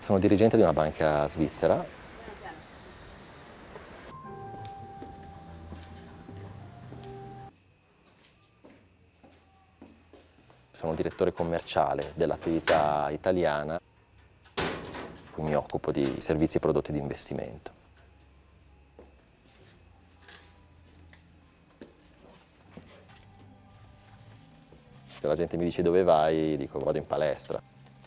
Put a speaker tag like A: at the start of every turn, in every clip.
A: Sono dirigente di una banca svizzera. Sono direttore commerciale dell'attività italiana. Mi occupo di servizi e prodotti di investimento. Se la gente mi dice dove vai, dico vado in palestra.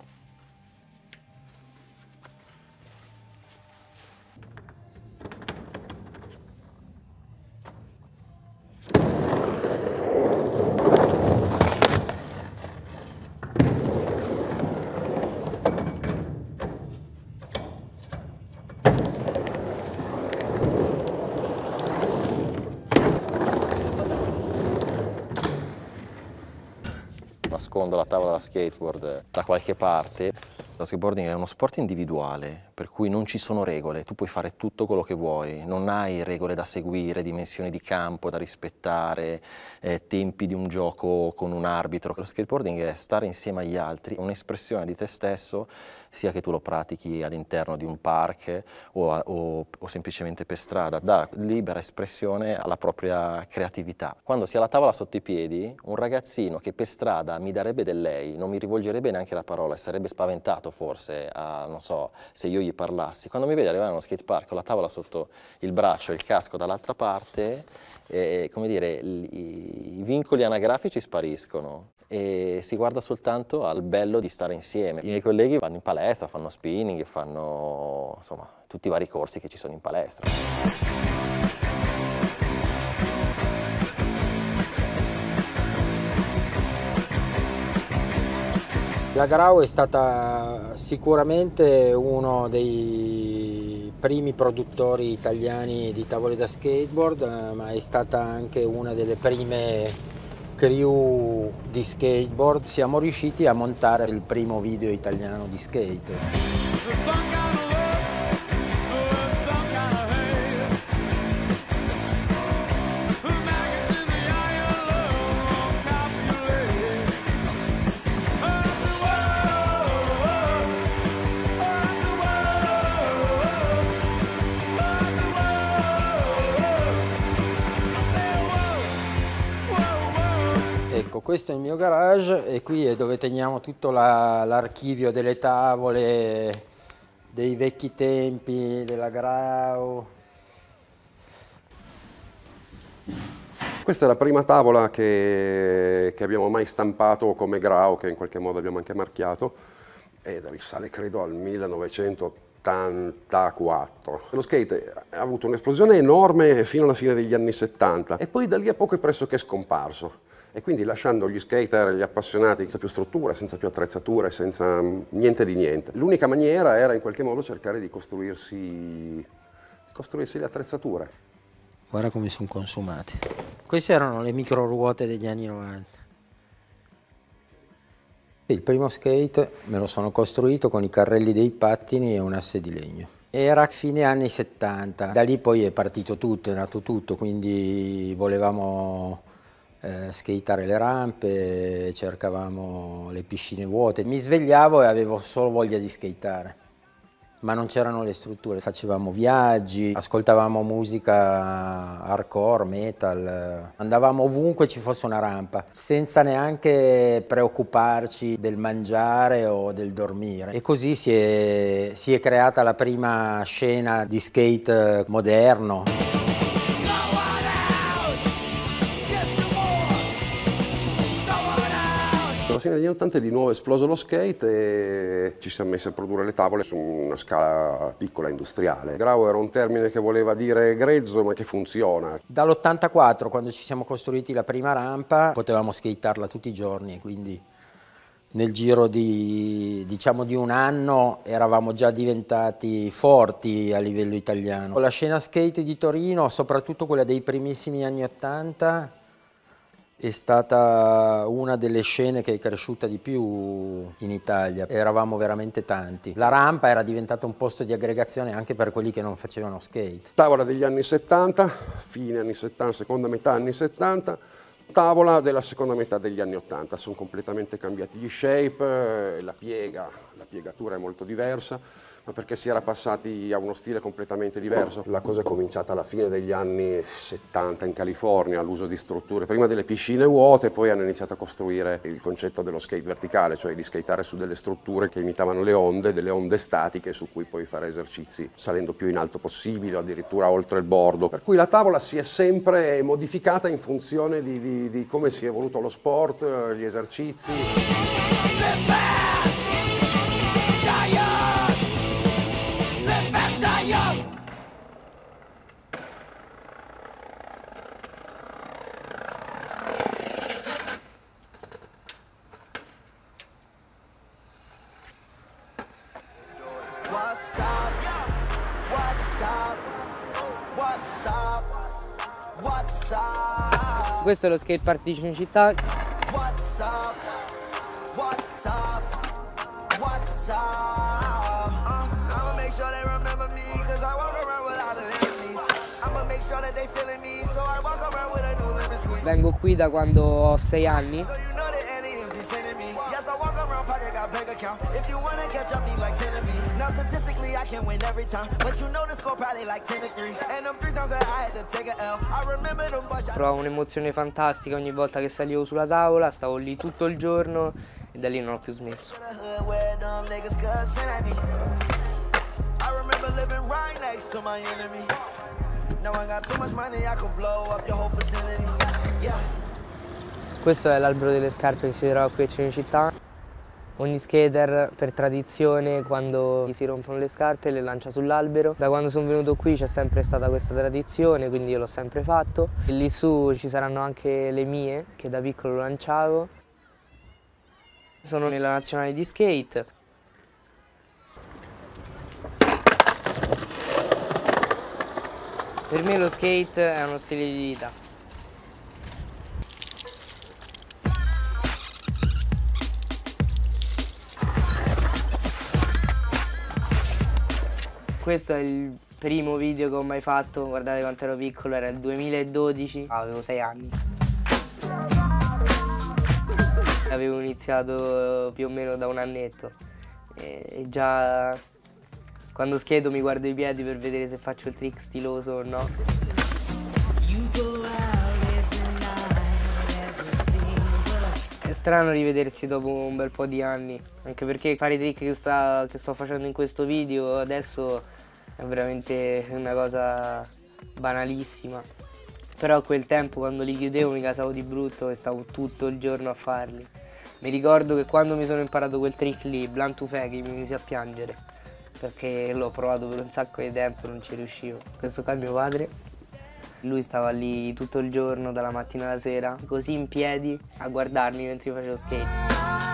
A: Nascondo la tavola da skateboard da qualche parte. Lo skateboarding è uno sport individuale, per cui non ci sono regole, tu puoi fare tutto quello che vuoi, non hai regole da seguire, dimensioni di campo da rispettare, tempi di un gioco con un arbitro. Lo skateboarding è stare insieme agli altri, un'espressione di te stesso, sia che tu lo pratichi all'interno di un park o semplicemente per strada, dà libera espressione alla propria creatività. Quando si ha la tavola sotto i piedi, un ragazzino che per strada mi darebbe del lei, non mi rivolgerebbe neanche la parola e sarebbe spaventato forse, non so, se io gli parlassi. Quando mi vede arrivare a uno skatepark con la tavola sotto il braccio e il casco dall'altra parte, come dire, i vincoli anagrafici spariscono e si guarda soltanto al bello di stare insieme. I miei colleghi vanno in palestra, fanno spinning, fanno insomma tutti i vari corsi che ci sono in palestra.
B: La Grau è stata sicuramente uno dei primi produttori italiani di tavole da skateboard, ma è stata anche una delle prime crew di skateboard. Siamo riusciti a montare il primo video italiano di skate. Ecco, questo è il mio garage e qui è dove teniamo tutto l'archivio delle tavole, dei vecchi tempi, della Grau.
C: Questa è la prima tavola che abbiamo mai stampato come Grau, che in qualche modo abbiamo anche marchiato, ed risale credo al 1984. Lo skate ha avuto un'esplosione enorme fino alla fine degli anni 70 e poi da lì a poco è pressoché scomparso. E quindi lasciando gli skater, gli appassionati, senza più strutture, senza più attrezzature, senza niente di niente. L'unica maniera era in qualche modo cercare di costruirsi le attrezzature.
B: Guarda come sono consumati. Queste erano le micro ruote degli anni 90. Il primo skate me lo sono costruito con i carrelli dei pattini e un asse di legno. Era fine anni 70, da lì poi è partito tutto, è nato tutto, quindi volevamo skateare le rampe, cercavamo le piscine vuote. Mi svegliavo e avevo solo voglia di skateare, ma non c'erano le strutture. Facevamo viaggi, ascoltavamo musica hardcore, metal, andavamo ovunque ci fosse una rampa, senza neanche preoccuparci del mangiare o del dormire. E così si è creata la prima scena di skate moderno.
C: Alla fine degli anni 80 è di nuovo esploso lo skate e ci siamo messi a produrre le tavole su una scala piccola industriale. Grau era un termine che voleva dire grezzo ma che funziona.
B: Dall'84, quando ci siamo costruiti la prima rampa, potevamo skatearla tutti i giorni e quindi nel giro di un anno eravamo già diventati forti a livello italiano. La scena skate di Torino, soprattutto quella dei primissimi anni 80, è stata una delle scene che è cresciuta di più in Italia. Eravamo veramente tanti. La rampa era diventata un posto di aggregazione anche per quelli che non facevano skate.
C: Tavola degli anni 70, fine anni 70, seconda metà anni 70, Tavola della seconda metà degli anni 80, sono completamente cambiati gli shape, la piegatura è molto diversa, ma perché si era passati a uno stile completamente diverso. La cosa è cominciata alla fine degli anni 70 in California, l'uso di strutture, prima delle piscine vuote, poi hanno iniziato a costruire il concetto dello skate verticale, cioè di skateare su delle strutture che imitavano le onde, delle onde statiche su cui poi fare esercizi salendo più in alto possibile o addirittura oltre il bordo. Per cui la tavola si è sempre modificata in funzione di come si è evoluto lo sport, gli esercizi.
D: Questo è lo skatepark di Cinecittà. Vengo qui da quando ho 6 anni. Provavo un'emozione fantastica ogni volta che salivo sulla tavola, stavo lì tutto il giorno e da lì non ho più smesso. Questo è l'albero delle scarpe che si trova qui a Cinecittà. Ogni skater per tradizione quando gli si rompono le scarpe le lancia sull'albero. Da quando sono venuto qui c'è sempre stata questa tradizione, quindi io l'ho sempre fatto. E lì su ci saranno anche le mie, che da piccolo lanciavo. Sono nella nazionale di skate. Per me lo skate è uno stile di vita. Questo è il primo video che ho mai fatto, guardate quanto ero piccolo, era il 2012, avevo 6 anni. Avevo iniziato più o meno da un annetto e già quando skato mi guardo i piedi per vedere se faccio il trick stiloso o no. È strano rivedersi dopo un bel po' di anni, anche perché fare i trick che sto facendo in questo video adesso è veramente una cosa banalissima. Però a quel tempo quando li chiudevo mi casavo di brutto e stavo tutto il giorno a farli. Mi ricordo che quando mi sono imparato quel trick lì, Blunt to Fake, mi misi a piangere, perché l'ho provato per un sacco di tempo e non ci riuscivo. Questo qua è mio padre. Lui stava lì tutto il giorno, dalla mattina alla sera, così in piedi, a guardarmi mentre io facevo skate.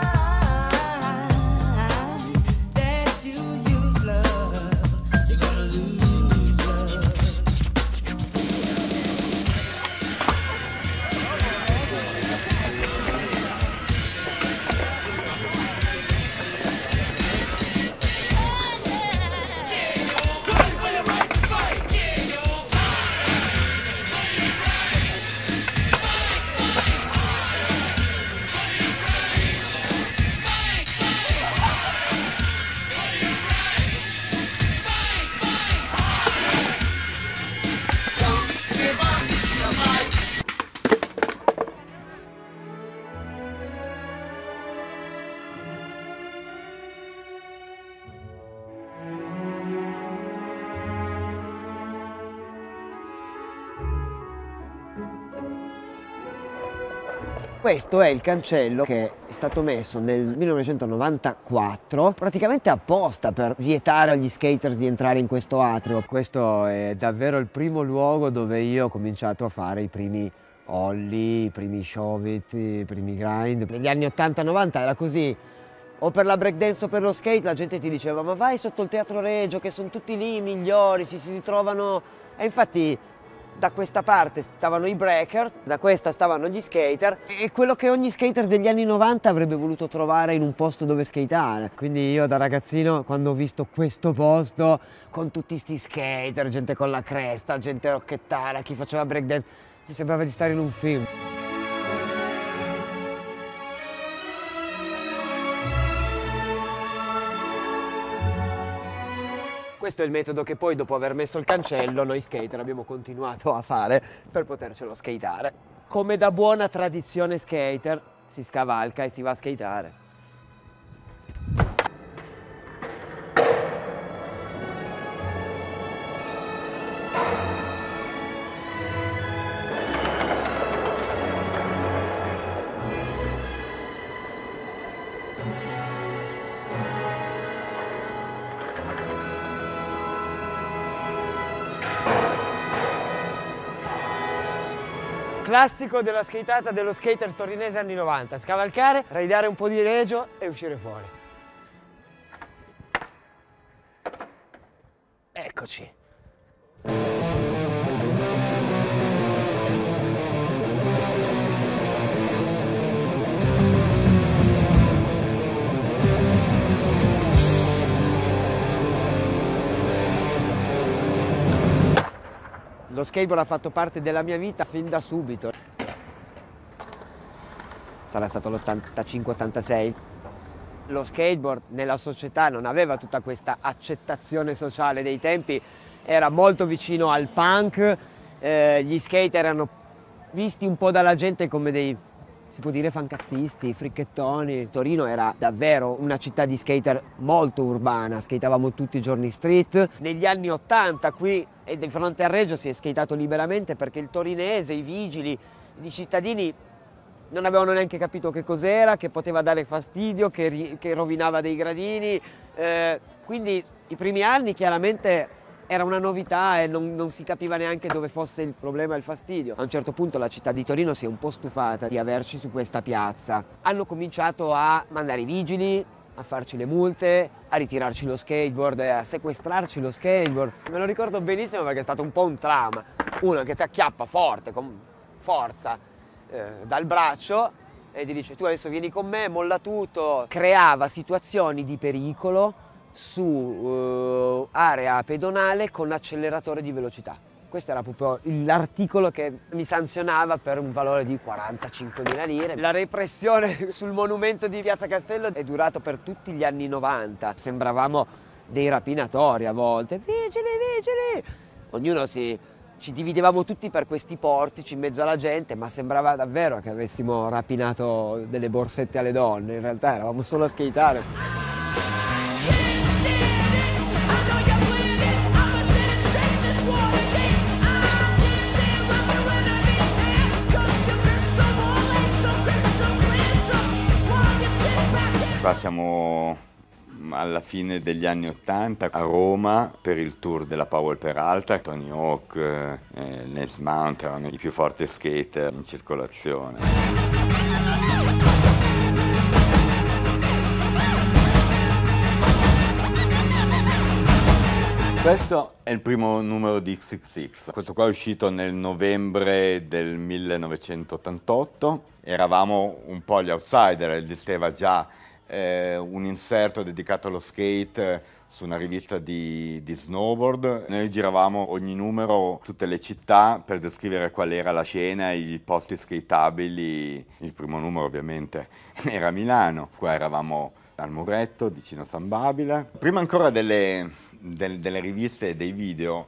E: Questo è il cancello che è stato messo nel 1994 praticamente apposta per vietare agli skaters di entrare in questo atrio.
B: Questo è davvero il primo luogo dove io ho cominciato a fare i primi ollie, i primi shove it, i primi grind.
E: Negli anni 80-90 era così, o per la breakdance o per lo skate la gente ti diceva ma vai sotto il Teatro Regio che sono tutti lì i migliori, si ritrovano... E infatti da questa parte stavano i breakers, da questa stavano gli skater, e quello che ogni skater degli anni 90 avrebbe voluto trovare in un posto dove skateare.
B: Quindi io da ragazzino, quando ho visto questo posto con tutti sti skater, gente con la cresta, gente rocchettara, chi faceva breakdance, mi sembrava di stare in un film.
E: Questo è il metodo che poi, dopo aver messo il cancello, noi skater abbiamo continuato a fare per potercelo skateare. Come da buona tradizione skater si scavalca e si va a skateare. Classico della skateata dello skater torinese anni 90, scavalcare, raidare un po' di regio e uscire fuori. Eccoci. Lo skateboard ha fatto parte della mia vita fin da subito. Sarà stato l'85-86. Lo skateboard nella società non aveva tutta questa accettazione sociale dei tempi, era molto vicino al punk, gli skater erano visti un po' dalla gente come dei, si può dire, fancazzisti, fricchettoni. Torino era davvero una città di skater molto urbana, skateavamo tutti i giorni street. Negli anni 80 qui e di fronte a Reggio si è skatato liberamente perché il torinese, i vigili, i cittadini non avevano neanche capito che cos'era, che poteva dare fastidio, che rovinava dei gradini. Quindi i primi anni chiaramente era una novità e non si capiva neanche dove fosse il problema e il fastidio. A un certo punto la città di Torino si è un po' stufata di averci su questa piazza. Hanno cominciato a mandare i vigili, a farci le multe, a ritirarci lo skateboard, a sequestrarci lo skateboard. Me lo ricordo benissimo perché è stato un po' un trauma. Uno che ti acchiappa forte, con forza, dal braccio e ti dice: tu adesso vieni con me, molla tutto. Creava situazioni di pericolo su area pedonale con acceleratore di velocità. Questo era proprio l'articolo che mi sanzionava per un valore di 45.000 lire. La repressione sul monumento di Piazza Castello è durato per tutti gli anni 90. Sembravamo dei rapinatori a volte. Vigili, vigili! Ognuno ci dividevamo tutti per questi portici in mezzo alla gente, ma sembrava davvero che avessimo rapinato delle borsette alle donne. In realtà eravamo solo a skateare.
F: Qua siamo alla fine degli anni '80 a Roma per il tour della Powell Peralta. Tony Hawk, Nels Mount erano i più forti skater in circolazione. Questo è il primo numero di XXX. Questo qua è uscito nel novembre del 1988. Eravamo un po' gli outsider, esisteva già un inserto dedicato allo skate su una rivista di snowboard. Noi giravamo ogni numero, tutte le città, per descrivere qual era la scena e i posti skateabili. Il primo numero ovviamente era Milano, qua eravamo al Muretto, vicino a San Babila. Prima ancora delle riviste e dei video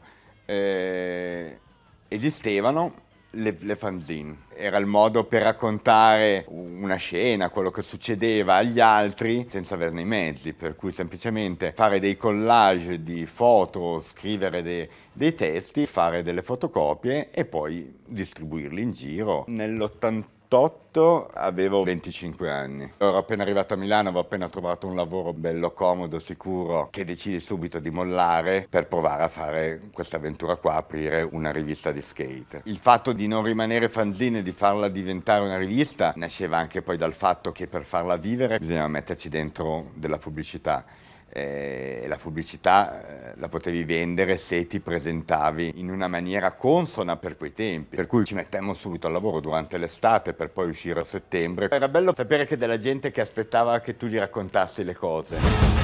F: esistevano le fanzine. Era il modo per raccontare una scena, quello che succedeva agli altri senza averne i mezzi, per cui semplicemente fare dei collage di foto, scrivere dei testi, fare delle fotocopie e poi distribuirli in giro. Nell'88 avevo 25 anni. Ero appena arrivato a Milano, avevo appena trovato un lavoro bello comodo, sicuro, che decisi subito di mollare per provare a fare questa avventura qua, aprire una rivista di skate. Il fatto di non rimanere fanzine, di farla diventare una rivista, nasceva anche poi dal fatto che per farla vivere bisognava metterci dentro della pubblicità. E la pubblicità la potevi vendere se ti presentavi in una maniera consona per quei tempi, per cui ci mettemmo subito al lavoro durante l'estate per poi uscire a settembre. Era bello sapere che della gente che aspettava che tu gli raccontassi le cose.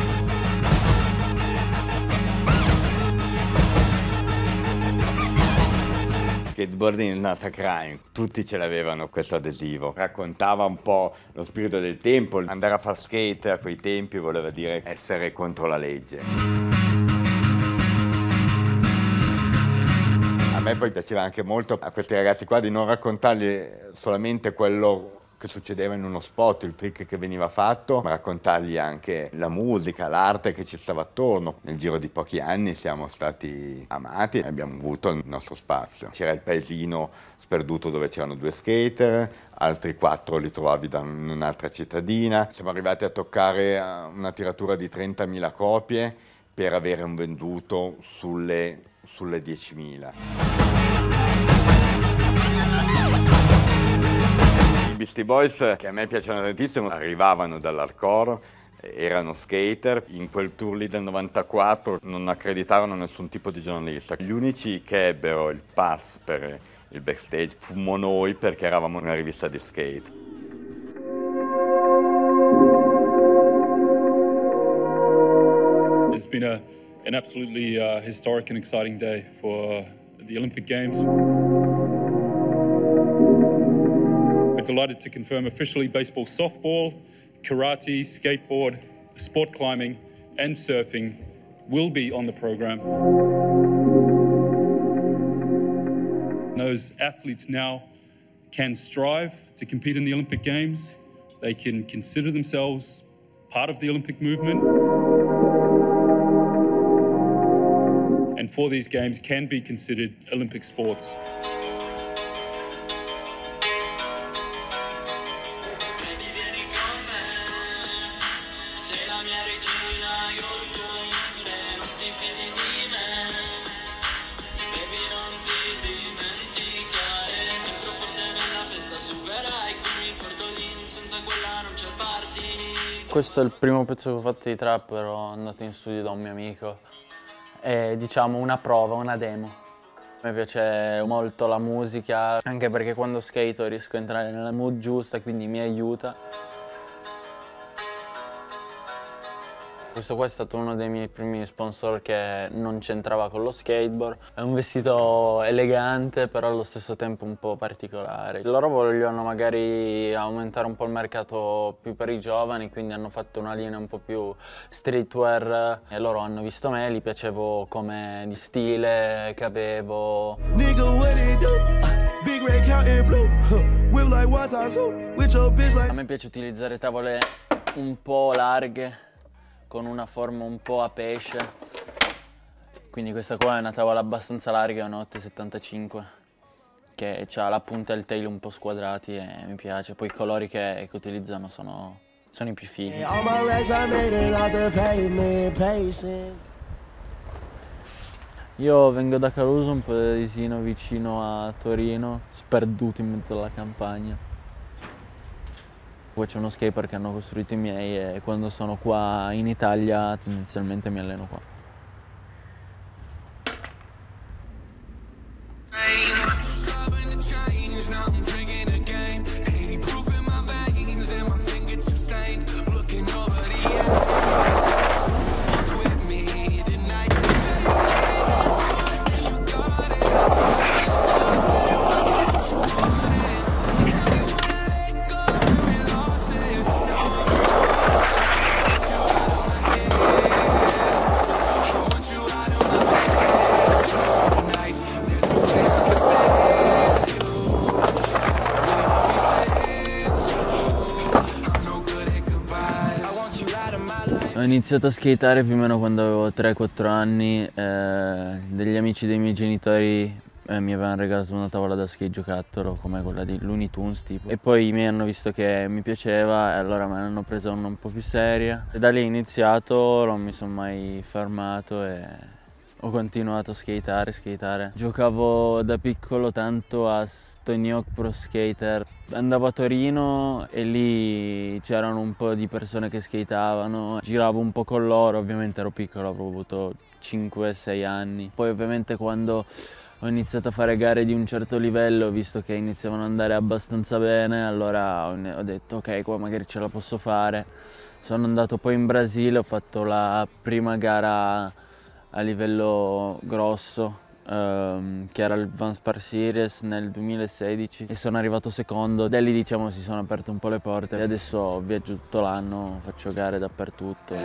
F: Skateboarding is not a crime, tutti ce l'avevano questo adesivo. Raccontava un po' lo spirito del tempo, andare a far skate a quei tempi voleva dire essere contro la legge. me poi piaceva anche molto a questi ragazzi qua di non raccontargli solamente quello che succedeva in uno spot, il trick che veniva fatto, ma raccontargli anche la musica, l'arte che ci stava attorno. Nel giro di pochi anni siamo stati amati e abbiamo avuto il nostro spazio. C'era il paesino sperduto dove c'erano 2 skater, altri 4 li trovavi in un'altra cittadina. Siamo arrivati a toccare una tiratura di 30.000 copie per avere un venduto sulle 10.000. I Beastie Boys, che a me piacciono tantissimo, arrivavano dall'hardcore, erano skater. In quel tour lì del 94 non accreditarono nessun tipo di giornalista. Gli unici che ebbero il pass per il backstage fummo noi, perché eravamo una rivista di skate.
G: It's been an absolutely historic and exciting day for the Olympic Games. We're delighted to confirm officially baseball, softball, karate, skateboard, sport climbing and surfing will be on the program. Those athletes now can strive to compete in the Olympic Games. They can consider themselves part of the Olympic movement. And for these games can be considered Olympic sports.
H: Questo è il primo pezzo che ho fatto di trap, ero andato in studio da un mio amico. È, diciamo, una prova, una demo. A me piace molto la musica, anche perché quando skato riesco a entrare nella mood giusta, quindi mi aiuta. Questo qua è stato uno dei miei primi sponsor che non c'entrava con lo skateboard. È un vestito elegante, però allo stesso tempo un po' particolare. Loro vogliono magari aumentare un po' il mercato più per i giovani, quindi hanno fatto una linea un po' più streetwear. E loro hanno visto me, gli piacevo come di stile, che avevo. A me piace utilizzare tavole un po' larghe, con una forma un po' a pesce, quindi questa qua è una tavola abbastanza larga, è una 8,75, che ha la punta e il tail un po' squadrati e mi piace. Poi i colori che utilizzano sono i più fighi. Io vengo da Caruso, un paesino vicino a Torino, sperduto in mezzo alla campagna. Poi c'è uno skatepark che hanno costruito i miei e quando sono qua in Italia tendenzialmente mi alleno qua. Ho iniziato a skateare più o meno quando avevo 3-4 anni, degli amici dei miei genitori mi avevano regalato una tavola da skate giocattolo come quella di Looney Tunes tipo. E poi i miei hanno visto che mi piaceva e allora me ne hanno presa una un po' più seria. E da lì ho iniziato, non mi sono mai fermato e ho continuato a skateare. Giocavo da piccolo tanto a Stony Hawk Pro Skater. Andavo a Torino e lì c'erano un po' di persone che skateavano. Giravo un po' con loro, ovviamente ero piccolo, avevo avuto 5-6 anni. Poi ovviamente quando ho iniziato a fare gare di un certo livello, ho visto che iniziavano ad andare abbastanza bene, allora ho detto ok, qua magari ce la posso fare. Sono andato poi in Brasile, ho fatto la prima gara a livello grosso che era il Vanspar Series nel 2016 e sono arrivato secondo. Da lì diciamo si sono aperte un po' le porte e adesso viaggio tutto l'anno, faccio gare dappertutto.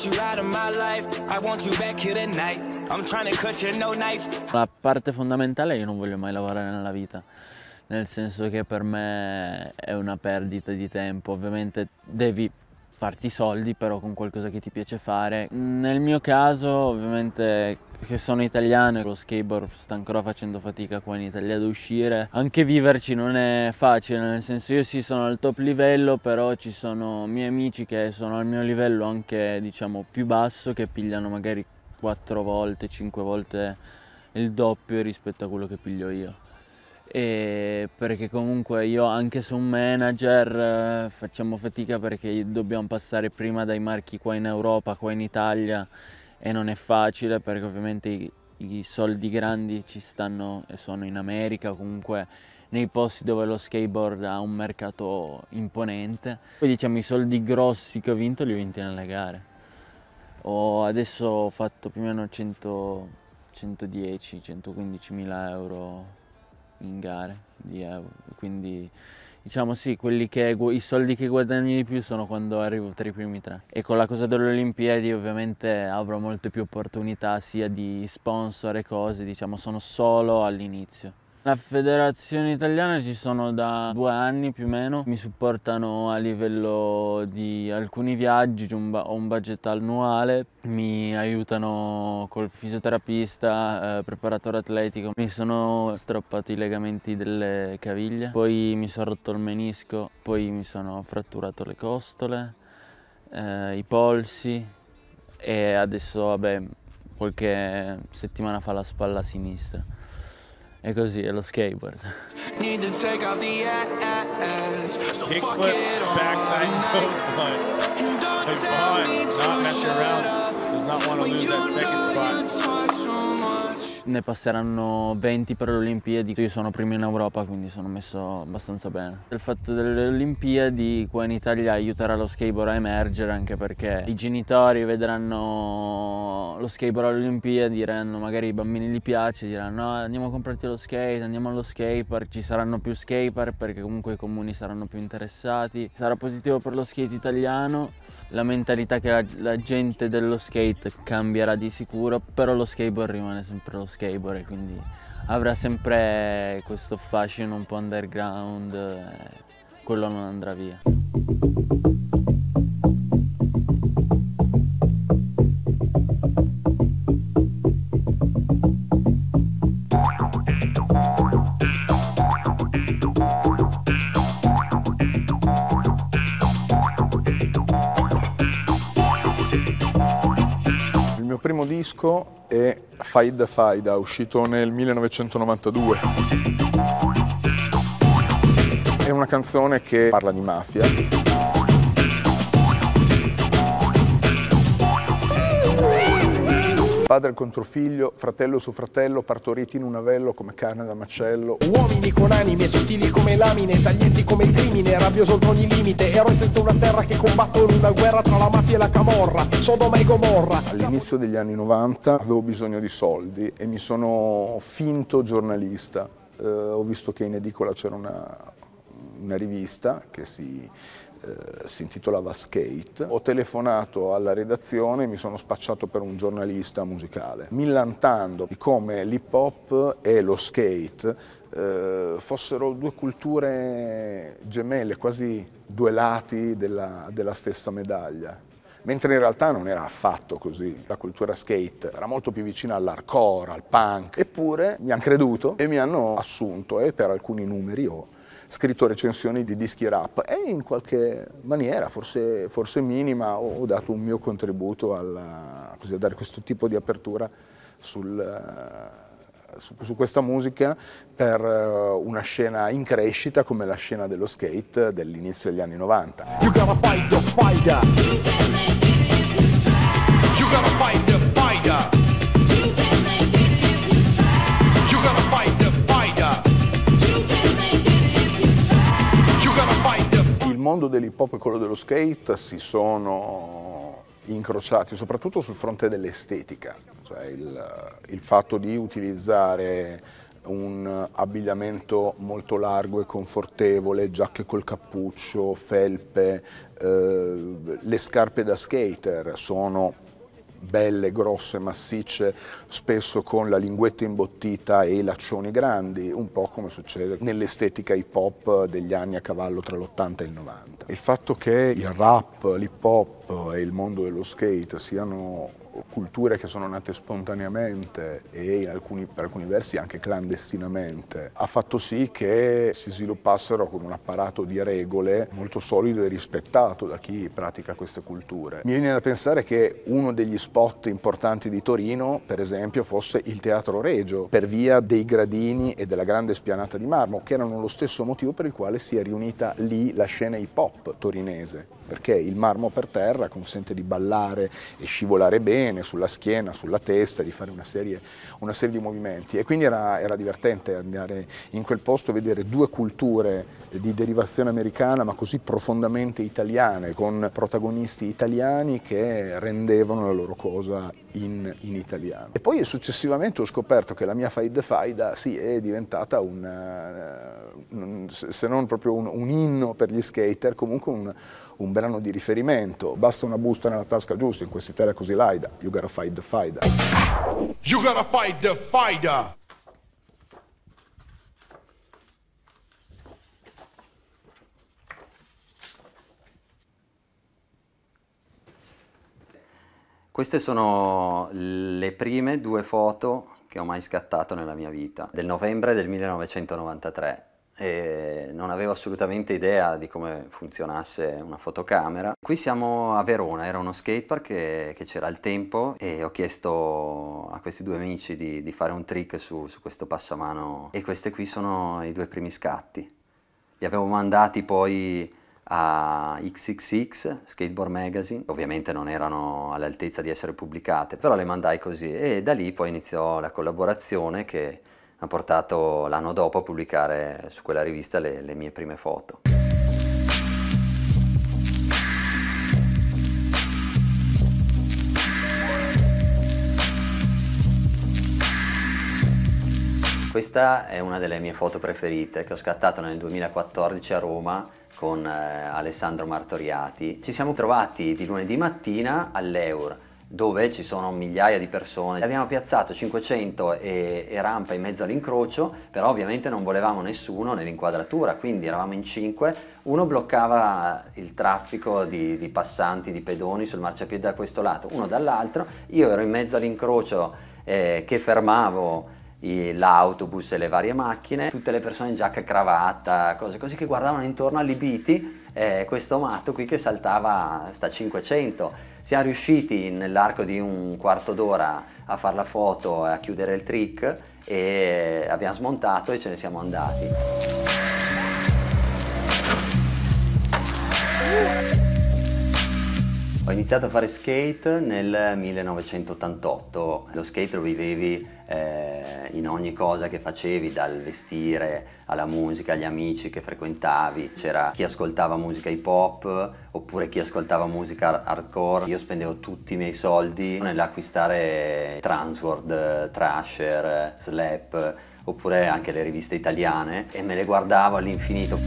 H: La parte fondamentale è che io non voglio mai lavorare nella vita, nel senso che per me è una perdita di tempo. Ovviamente devi farti i soldi, però con qualcosa che ti piace fare. Nel mio caso, ovviamente, che sono italiano e lo skateboard sta ancora facendo fatica qua in Italia ad uscire. Anche viverci non è facile, nel senso io sì sono al top livello, però ci sono miei amici che sono al mio livello anche diciamo più basso, che pigliano magari 4 volte, 5 volte il doppio rispetto a quello che piglio io. E perché comunque io anche su un manager facciamo fatica perché dobbiamo passare prima dai marchi qua in Europa, qua in Italia, e non è facile perché ovviamente i soldi grandi ci stanno e sono in America, comunque nei posti dove lo skateboard ha un mercato imponente. Poi diciamo i soldi grossi che ho vinto li ho vinti nelle gare. Adesso ho fatto più o meno 110-115 mila euro in gare di euro, quindi diciamo sì, i soldi che guadagno di più sono quando arrivo tra i primi 3. E con la cosa delle Olimpiadi ovviamente avrò molte più opportunità sia di sponsor e cose, diciamo sono solo all'inizio. La federazione italiana ci sono da 2 anni più o meno, mi supportano a livello di alcuni viaggi, ho un budget annuale, mi aiutano col fisioterapista, preparatore atletico, mi sono stroppato i legamenti delle caviglie, poi mi sono rotto il menisco, poi mi sono fratturato le costole, i polsi e adesso vabbè qualche settimana fa la spalla sinistra. E così è lo skateboard.
I: Kickflip, backside nose blunt. Play behind, not messing around. Does not want to lose that second spot.
H: Ne passeranno 20 per le Olimpiadi, io sono primo in Europa quindi sono messo abbastanza bene. Il fatto delle Olimpiadi qua in Italia aiuterà lo skateboard a emergere, anche perché i genitori vedranno lo skateboard alle Olimpiadi, diranno magari ai bambini gli piace, diranno no, andiamo a comprarti lo skate, andiamo allo skatepark, ci saranno più skatepark perché comunque i comuni saranno più interessati. Sarà positivo per lo skate italiano, la mentalità che la gente dello skate cambierà di sicuro, però lo skateboard rimane sempre lo skateboard e quindi avrà sempre questo fascino un po' underground, quello non andrà via.
J: Il mio primo disco è Faida Faida, uscito nel 1992. È una canzone che parla di mafia. Padre contro figlio, fratello su fratello, partoriti in un avello come carne da macello.
K: Uomini con anime sottili come lamine, taglienti come il crimine, rabbioso oltre ogni limite, eroi senza una terra che combattono una guerra tra la mafia e la camorra, Sodoma e Gomorra.
J: All'inizio degli anni 90 avevo bisogno di soldi e mi sono finto giornalista. Ho visto che in edicola c'era una rivista che si intitolava Skate. Ho telefonato alla redazione e mi sono spacciato per un giornalista musicale, millantando di come l'hip hop e lo skate fossero due culture gemelle, quasi due lati della stessa medaglia. Mentre in realtà non era affatto così. La cultura skate era molto più vicina all'hardcore, al punk. Eppure mi hanno creduto e mi hanno assunto e per alcuni numeri ho scritto recensioni di dischi rap e in qualche maniera, forse minima, ho dato un mio contributo a dare questo tipo di apertura su questa musica per una scena in crescita come la scena dello skate dell'inizio degli anni 90.
K: You gotta fight the fighter. You gotta fight the fighter. You gotta fight the fighter.
J: Il mondo dell'hip hop e quello dello skate si sono incrociati, soprattutto sul fronte dell'estetica, cioè il fatto di utilizzare un abbigliamento molto largo e confortevole, giacche col cappuccio, felpe, le scarpe da skater sono belle, grosse, massicce, spesso con la linguetta imbottita e i laccioni grandi, un po' come succede nell'estetica hip hop degli anni a cavallo tra l'80 e il 90. Il fatto che il rap, l'hip hop e il mondo dello skate siano culture che sono nate spontaneamente e per alcuni versi anche clandestinamente, ha fatto sì che si sviluppassero con un apparato di regole molto solido e rispettato da chi pratica queste culture. Mi viene da pensare che uno degli spot importanti di Torino, per esempio, fosse il Teatro Regio, per via dei gradini e della grande spianata di marmo, che erano lo stesso motivo per il quale si è riunita lì la scena hip hop torinese, perché il marmo per terra consente di ballare e scivolare bene sulla schiena, sulla testa, di fare una serie di movimenti, e quindi era divertente andare in quel posto e vedere due culture di derivazione americana ma così profondamente italiane, con protagonisti italiani che rendevano la loro cosa in italiano. E poi successivamente ho scoperto che la mia Faida Faida sì, è diventata se non proprio un inno per gli skater, comunque un brano di riferimento. Basta una busta nella tasca giusta, in quest'Italia così laida. You gotta fight the faida.
I: You gotta fight the fighter.
A: Queste sono le prime 2 foto che ho mai scattato nella mia vita, del novembre del 1993. E non avevo assolutamente idea di come funzionasse una fotocamera. Qui siamo a Verona, era uno skatepark che c'era al tempo, e ho chiesto a questi 2 amici di fare un trick su questo passamano, e questi qui sono i 2 primi scatti. Li avevo mandati poi a XXX, Skateboard Magazine, ovviamente non erano all'altezza di essere pubblicate, però le mandai così, e da lì poi iniziò la collaborazione che ha portato l'anno dopo a pubblicare su quella rivista le mie prime foto. Questa è una delle mie foto preferite che ho scattato nel 2014 a Roma con Alessandro Martoriati. Ci siamo trovati di lunedì mattina all'Eur, dove ci sono migliaia di persone. Abbiamo piazzato 500 e rampa in mezzo all'incrocio, però ovviamente non volevamo nessuno nell'inquadratura, quindi eravamo in 5, uno bloccava il traffico di passanti, di pedoni sul marciapiede da questo lato, uno dall'altro, io ero in mezzo all'incrocio che fermavo l'autobus e le varie macchine, tutte le persone in giacca e cravatta, cose così, che guardavano intorno allibiti questo matto qui che saltava sta 500. Siamo riusciti nell'arco di un quarto d'ora a fare la foto e a chiudere il trick, e abbiamo smontato e ce ne siamo andati. Ho iniziato a fare skate nel 1988, lo skate lo vivevi in ogni cosa che facevi, dal vestire alla musica, agli amici che frequentavi. C'era chi ascoltava musica hip hop oppure chi ascoltava musica hardcore. Io spendevo tutti i miei soldi nell'acquistare Transworld, Thrasher, Slap, oppure anche le riviste italiane, e me le guardavo all'infinito.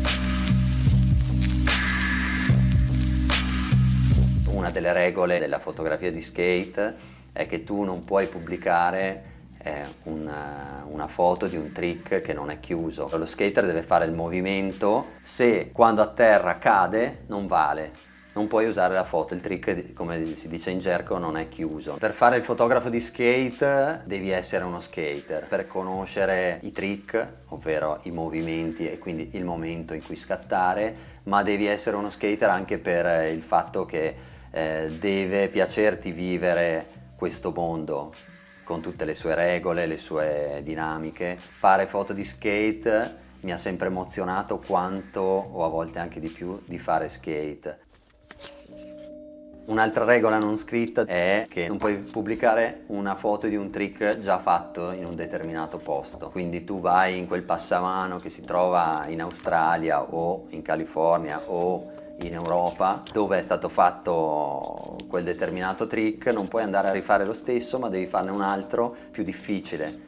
A: Una delle regole della fotografia di skate è che tu non puoi pubblicare una foto di un trick che non è chiuso. Lo skater deve fare il movimento, se quando a terra cade non vale, non puoi usare la foto, il trick, come si dice in gergo, non è chiuso. Per fare il fotografo di skate devi essere uno skater, per conoscere i trick, ovvero i movimenti e quindi il momento in cui scattare, ma devi essere uno skater anche per il fatto che deve piacerti vivere questo mondo con tutte le sue regole, le sue dinamiche. Fare foto di skate mi ha sempre emozionato quanto, o a volte anche di più, di fare skate. Un'altra regola non scritta è che non puoi pubblicare una foto di un trick già fatto in un determinato posto. Quindi tu vai in quel passamano che si trova in Australia o in California o
L: in Europa dove è stato fatto quel determinato trick, non puoi andare a rifare lo stesso, ma devi farne un altro più difficile.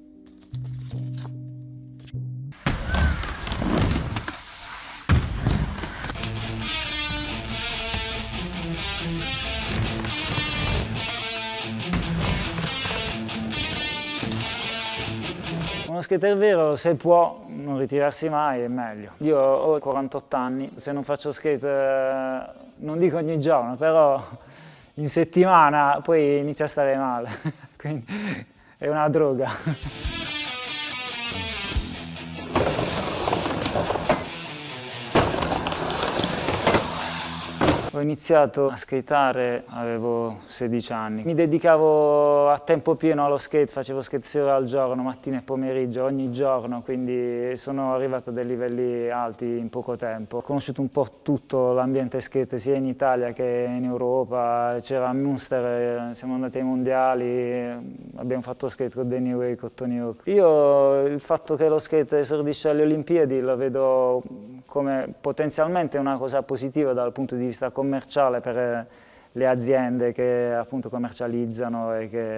M: Uno skater vero, se può non ritirarsi mai, è meglio. Io ho 48 anni, se non faccio skate, non dico ogni giorno, però in settimana poi inizia a stare male, quindi è una droga. Ho iniziato a skateare, avevo 16 anni. Mi dedicavo a tempo pieno allo skate, facevo skate 6 ore al giorno, mattina e pomeriggio, ogni giorno, quindi sono arrivato a dei livelli alti in poco tempo. Ho conosciuto un po' tutto l'ambiente skate, sia in Italia che in Europa. C'era Munster, siamo andati ai mondiali, abbiamo fatto skate con Danny Way, con Tony Hawk. Io il fatto che lo skate esordisce alle Olimpiadi lo vedo come potenzialmente una cosa positiva dal punto di vista commerciale per le aziende che appunto commercializzano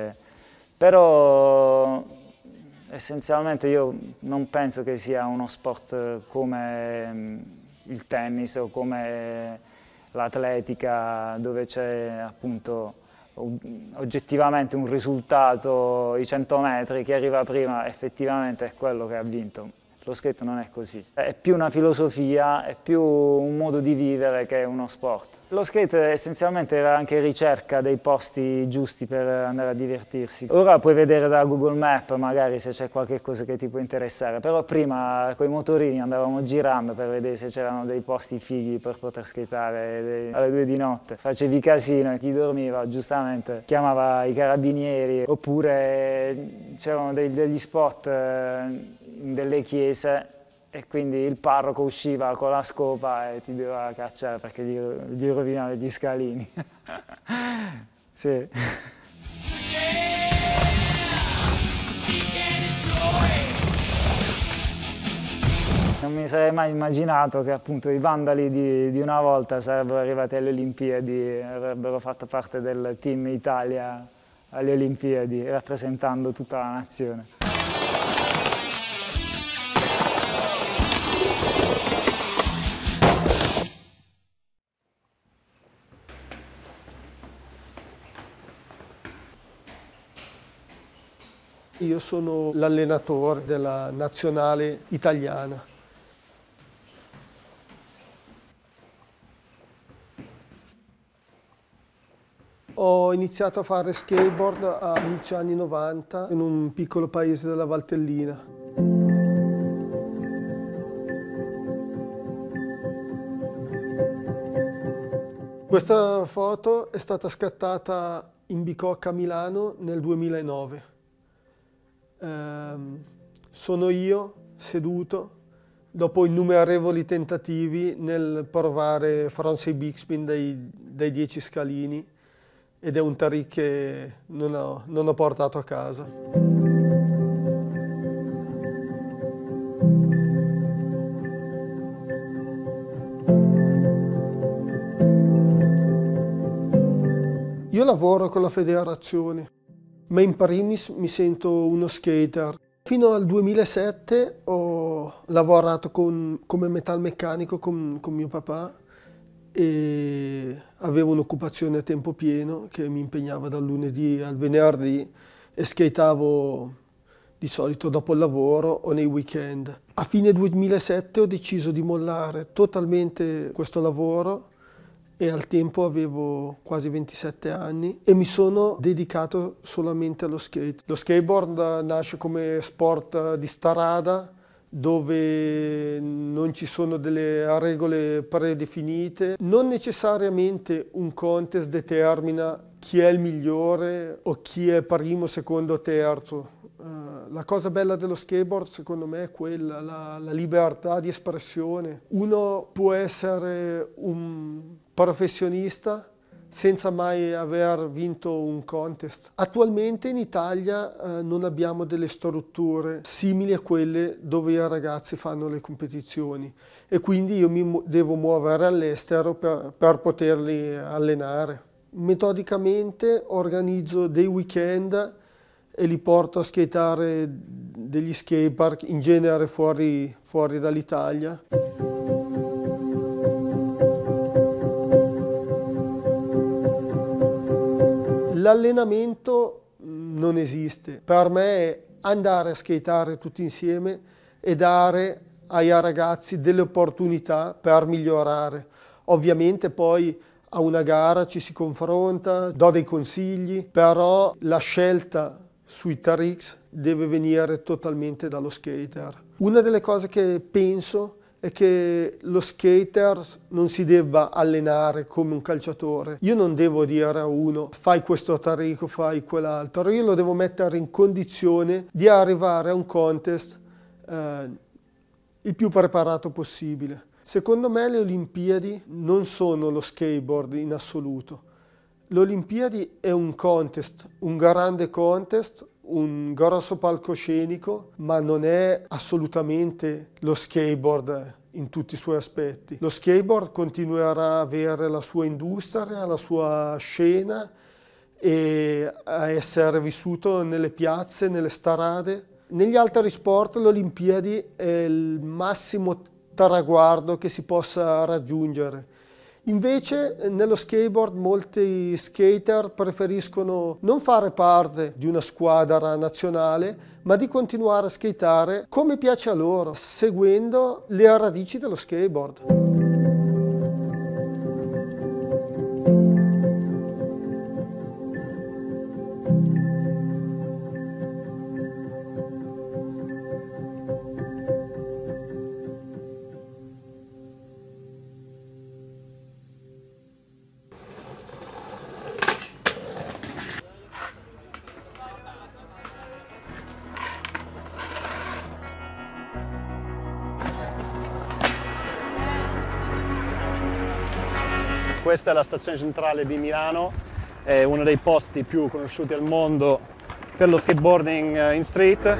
M: però essenzialmente io non penso che sia uno sport come il tennis o come l'atletica dove c'è appunto oggettivamente un risultato, i 100 metri, chi arriva prima effettivamente è quello che ha vinto. Lo skate non è così, è più una filosofia, è più un modo di vivere che uno sport. Lo skate essenzialmente era anche ricerca dei posti giusti per andare a divertirsi. Ora puoi vedere da Google Maps magari se c'è qualche cosa che ti può interessare, però prima con i motorini andavamo girando per vedere se c'erano dei posti fighi per poter skateare alle 2 di notte. Facevi casino e chi dormiva giustamente chiamava i carabinieri, oppure c'erano degli spot in delle chiese e quindi il parroco usciva con la scopa e ti doveva cacciare perché gli rovinava gli scalini. Sì. Non mi sarei mai immaginato che appunto i vandali di una volta sarebbero arrivati alle Olimpiadi, avrebbero fatto parte del team Italia alle Olimpiadi, rappresentando tutta la nazione.
N: Io sono l'allenatore della nazionale italiana. Ho iniziato a fare skateboard a inizio anni 90 in un piccolo paese della Valtellina. Questa foto è stata scattata in Bicocca a Milano nel 2009. Sono io seduto dopo innumerevoli tentativi nel provare frontside big spin dai 10 scalini ed è un trick che non ho portato a casa. Io lavoro con la federazione, ma in primis mi sento uno skater. Fino al 2007 ho lavorato come metalmeccanico con mio papà e avevo un'occupazione a tempo pieno che mi impegnava dal lunedì al venerdì e skateavo di solito dopo il lavoro o nei weekend. A fine 2007 ho deciso di mollare totalmente questo lavoro e al tempo avevo quasi 27 anni e mi sono dedicato solamente allo skate. Lo skateboard nasce come sport di strada dove non ci sono delle regole predefinite. Non necessariamente un contest determina chi è il migliore o chi è primo, secondo, terzo. La cosa bella dello skateboard secondo me è quella, la libertà di espressione. Uno può essere un professionista senza mai aver vinto un contest. Attualmente in Italia non abbiamo delle strutture simili a quelle dove i ragazzi fanno le competizioni e quindi io mi devo muovere all'estero per poterli allenare. Metodicamente organizzo dei weekend e li porto a skateare degli skatepark, in genere fuori dall'Italia. L'allenamento non esiste, per me è andare a skateare tutti insieme e dare ai ragazzi delle opportunità per migliorare. Ovviamente poi a una gara ci si confronta, do dei consigli, però la scelta sui tricks deve venire totalmente dallo skater. Una delle cose che penso è che lo skater non si debba allenare come un calciatore. Io non devo dire a uno fai questo trick, fai quell'altro, io lo devo mettere in condizione di arrivare a un contest il più preparato possibile. Secondo me le Olimpiadi non sono lo skateboard in assoluto. Le Olimpiadi è un contest, un grande contest, un grosso palcoscenico, ma non è assolutamente lo skateboard in tutti i suoi aspetti. Lo skateboard continuerà a avere la sua industria, la sua scena e a essere vissuto nelle piazze, nelle strade. Negli altri sport le Olimpiadi è il massimo traguardo che si possa raggiungere. Invece nello skateboard molti skater preferiscono non fare parte di una squadra nazionale, ma di continuare a skateare come piace a loro, seguendo le radici dello skateboard.
O: Questa è la stazione centrale di Milano, è uno dei posti più conosciuti al mondo per lo skateboarding in street.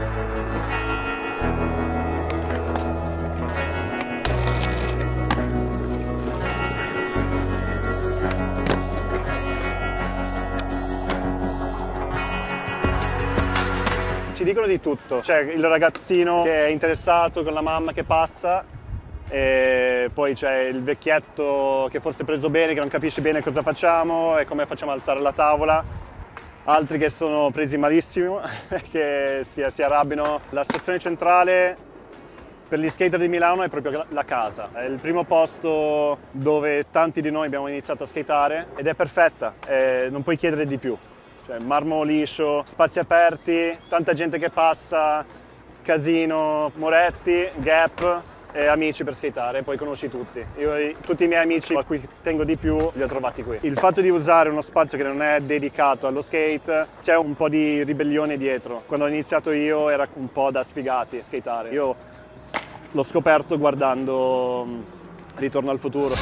O: Ci dicono di tutto, c'è il ragazzino che è interessato con la mamma che passa, e poi c'è il vecchietto che forse è preso bene, che non capisce bene cosa facciamo e come facciamo ad alzare la tavola, altri che sono presi malissimo, che si arrabbiano. La stazione centrale per gli skater di Milano è proprio la casa, è il primo posto dove tanti di noi abbiamo iniziato a skateare ed è perfetta, non puoi chiedere di più. Cioè, marmo liscio, spazi aperti, tanta gente che passa, casino, Moretti, Gap e amici per skateare, poi conosci tutti. Tutti i miei amici a cui tengo di più li ho trovati qui. Il fatto di usare uno spazio che non è dedicato allo skate, c'è un po' di ribellione dietro. Quando ho iniziato io era un po' da sfigati a skateare. Io l'ho scoperto guardando Ritorno al futuro.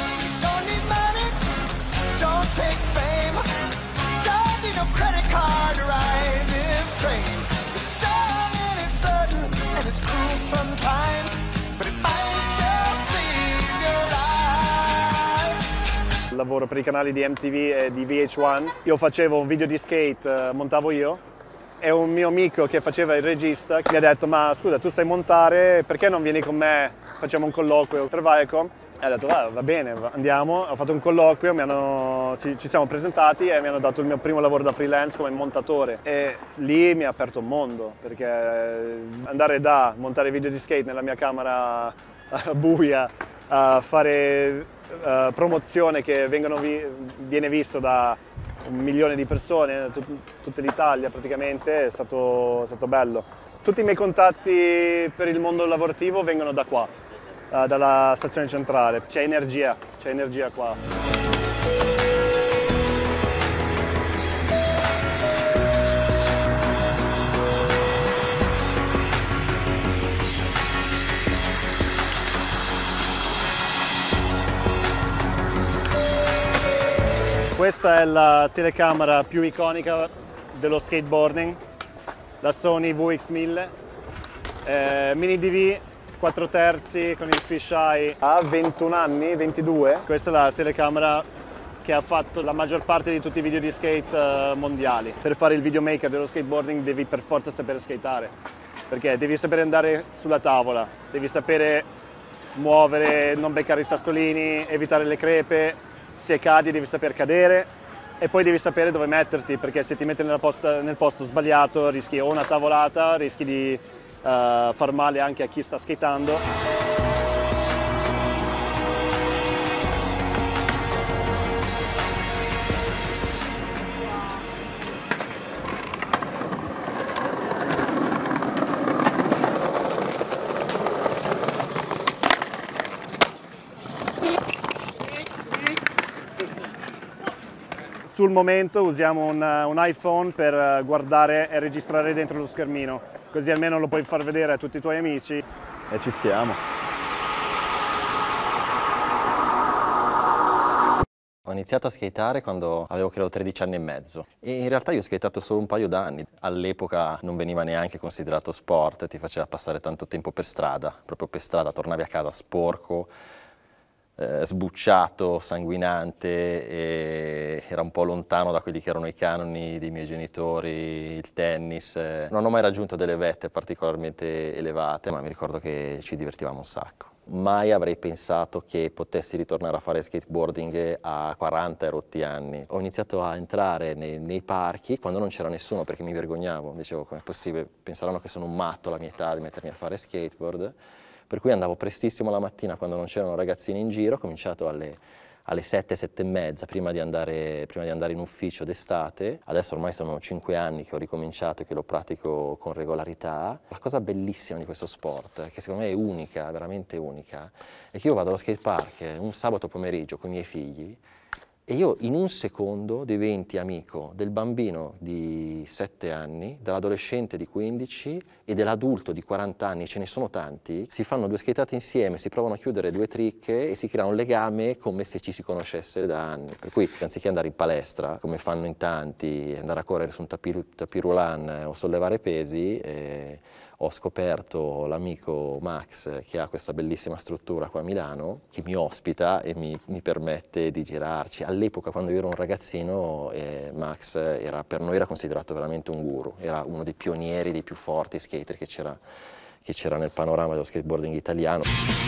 O: Lavoro per i canali di MTV e di VH1. Io facevo un video di skate, montavo io, e un mio amico che faceva il regista mi ha detto: ma scusa, tu sai montare, perché non vieni con me? Facciamo un colloquio per Viacom. E ho detto va bene, andiamo. Ho fatto un colloquio, ci siamo presentati e mi hanno dato il mio primo lavoro da freelance come montatore. E lì mi ha aperto un mondo, perché andare da montare video di skate nella mia camera buia a fare promozione che viene visto da 1 milione di persone, tutta l'Italia praticamente, è stato bello. Tutti i miei contatti per il mondo lavorativo vengono da qua, dalla stazione centrale. C'è energia qua. Questa è la telecamera più iconica dello skateboarding, la Sony VX1000, mini DV 4/3 con il fisheye. Ha 21 anni, 22. Questa è la telecamera che ha fatto la maggior parte di tutti i video di skate mondiali. Per fare il videomaker dello skateboarding devi per forza sapere skateare, perché devi sapere andare sulla tavola, devi sapere muovere, non beccare i sassolini, evitare le crepe. Se cadi devi saper cadere e poi devi sapere dove metterti, perché se ti metti nel posto sbagliato rischi o una tavolata, rischi di far male anche a chi sta skateando. Sul momento usiamo un iPhone per guardare e registrare dentro lo schermino, così almeno lo puoi far vedere a tutti i tuoi amici e ci siamo.
A: Ho iniziato a skateare quando avevo credo 13 anni e mezzo e in realtà io ho skatato solo un paio d'anni. All'epoca non veniva neanche considerato sport, ti faceva passare tanto tempo per strada, proprio per strada, tornavi a casa sporco, sbucciato, sanguinante, e era un po' lontano da quelli che erano i canoni dei miei genitori, il tennis. Non ho mai raggiunto delle vette particolarmente elevate, ma mi ricordo che ci divertivamo un sacco. Mai avrei pensato che potessi ritornare a fare skateboarding a 40 e rotti anni. Ho iniziato a entrare nei parchi quando non c'era nessuno, perché mi vergognavo. Dicevo, com'è possibile? Penseranno che sono un matto alla mia età di mettermi a fare skateboard. Per cui andavo prestissimo la mattina quando non c'erano ragazzini in giro, ho cominciato alle 7, 7 e mezza, prima di andare in ufficio d'estate. Adesso ormai sono 5 anni che ho ricominciato e che lo pratico con regolarità. La cosa bellissima di questo sport, che secondo me è unica, veramente unica, è che io vado allo skatepark un sabato pomeriggio con i miei figli e io in un secondo diventi amico del bambino di 7 anni, dell'adolescente di 15 e dell'adulto di 40 anni, ce ne sono tanti, si fanno 2 skateate insieme, si provano a chiudere 2 trick e si crea un legame come se ci si conoscesse da anni. Per cui anziché andare in palestra, come fanno in tanti, andare a correre su un tapis roulant o sollevare pesi, ho scoperto l'amico Max, che ha questa bellissima struttura qua a Milano, che mi ospita e mi permette di girarci. All'epoca, quando io ero un ragazzino, Max per noi era considerato veramente un guru, era uno dei pionieri, dei più forti skater che c'era nel panorama dello skateboarding italiano.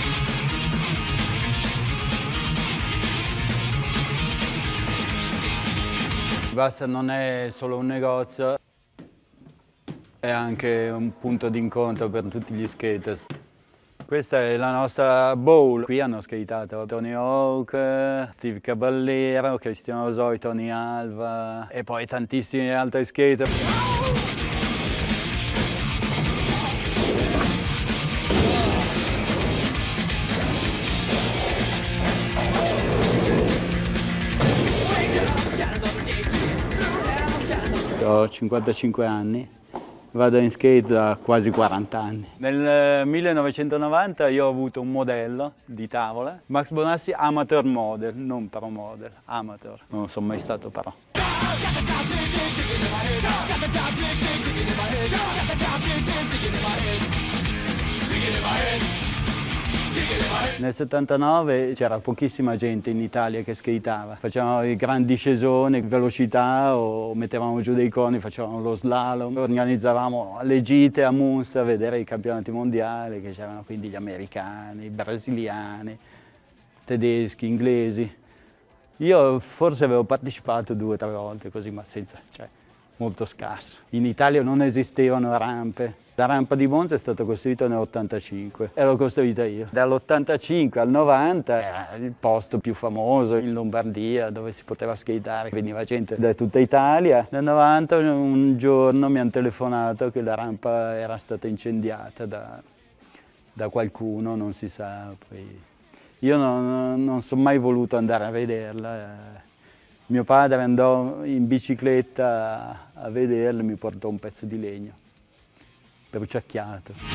P: Basta non è solo un negozio, è anche un punto d'incontro per tutti gli skaters. Questa è la nostra bowl. Qui hanno skatato Tony Hawk, Steve Caballero, Cristiano Rosoi, Tony Alva e poi tantissimi altri skater. Ho 55 anni, vado in skate da quasi 40 anni. Nel 1990 io ho avuto un modello di tavola, Max Bonassi Amateur Model, non Pro Model, Amateur. Non sono mai stato Pro. Nel 79 c'era pochissima gente in Italia che skateava, facevamo i grandi scesoni, velocità o mettevamo giù dei coni, facevamo lo slalom, organizzavamo le gite a Munster a vedere i campionati mondiali, che c'erano quindi gli americani, i brasiliani, tedeschi, inglesi. Io forse avevo partecipato 2 o 3 volte così, ma senza, molto scarso. In Italia non esistevano rampe. La rampa di Monza è stata costruita nell'85 e l'ho costruita io. Dall'85 al 90 era il posto più famoso in Lombardia dove si poteva skateare. Veniva gente da tutta Italia. Nel 90 un giorno mi hanno telefonato che la rampa era stata incendiata da qualcuno, non si sa. Poi io non sono mai voluto andare a vederla. Mio padre andò in bicicletta a vederla e mi portò un pezzo di legno bruciacchiato.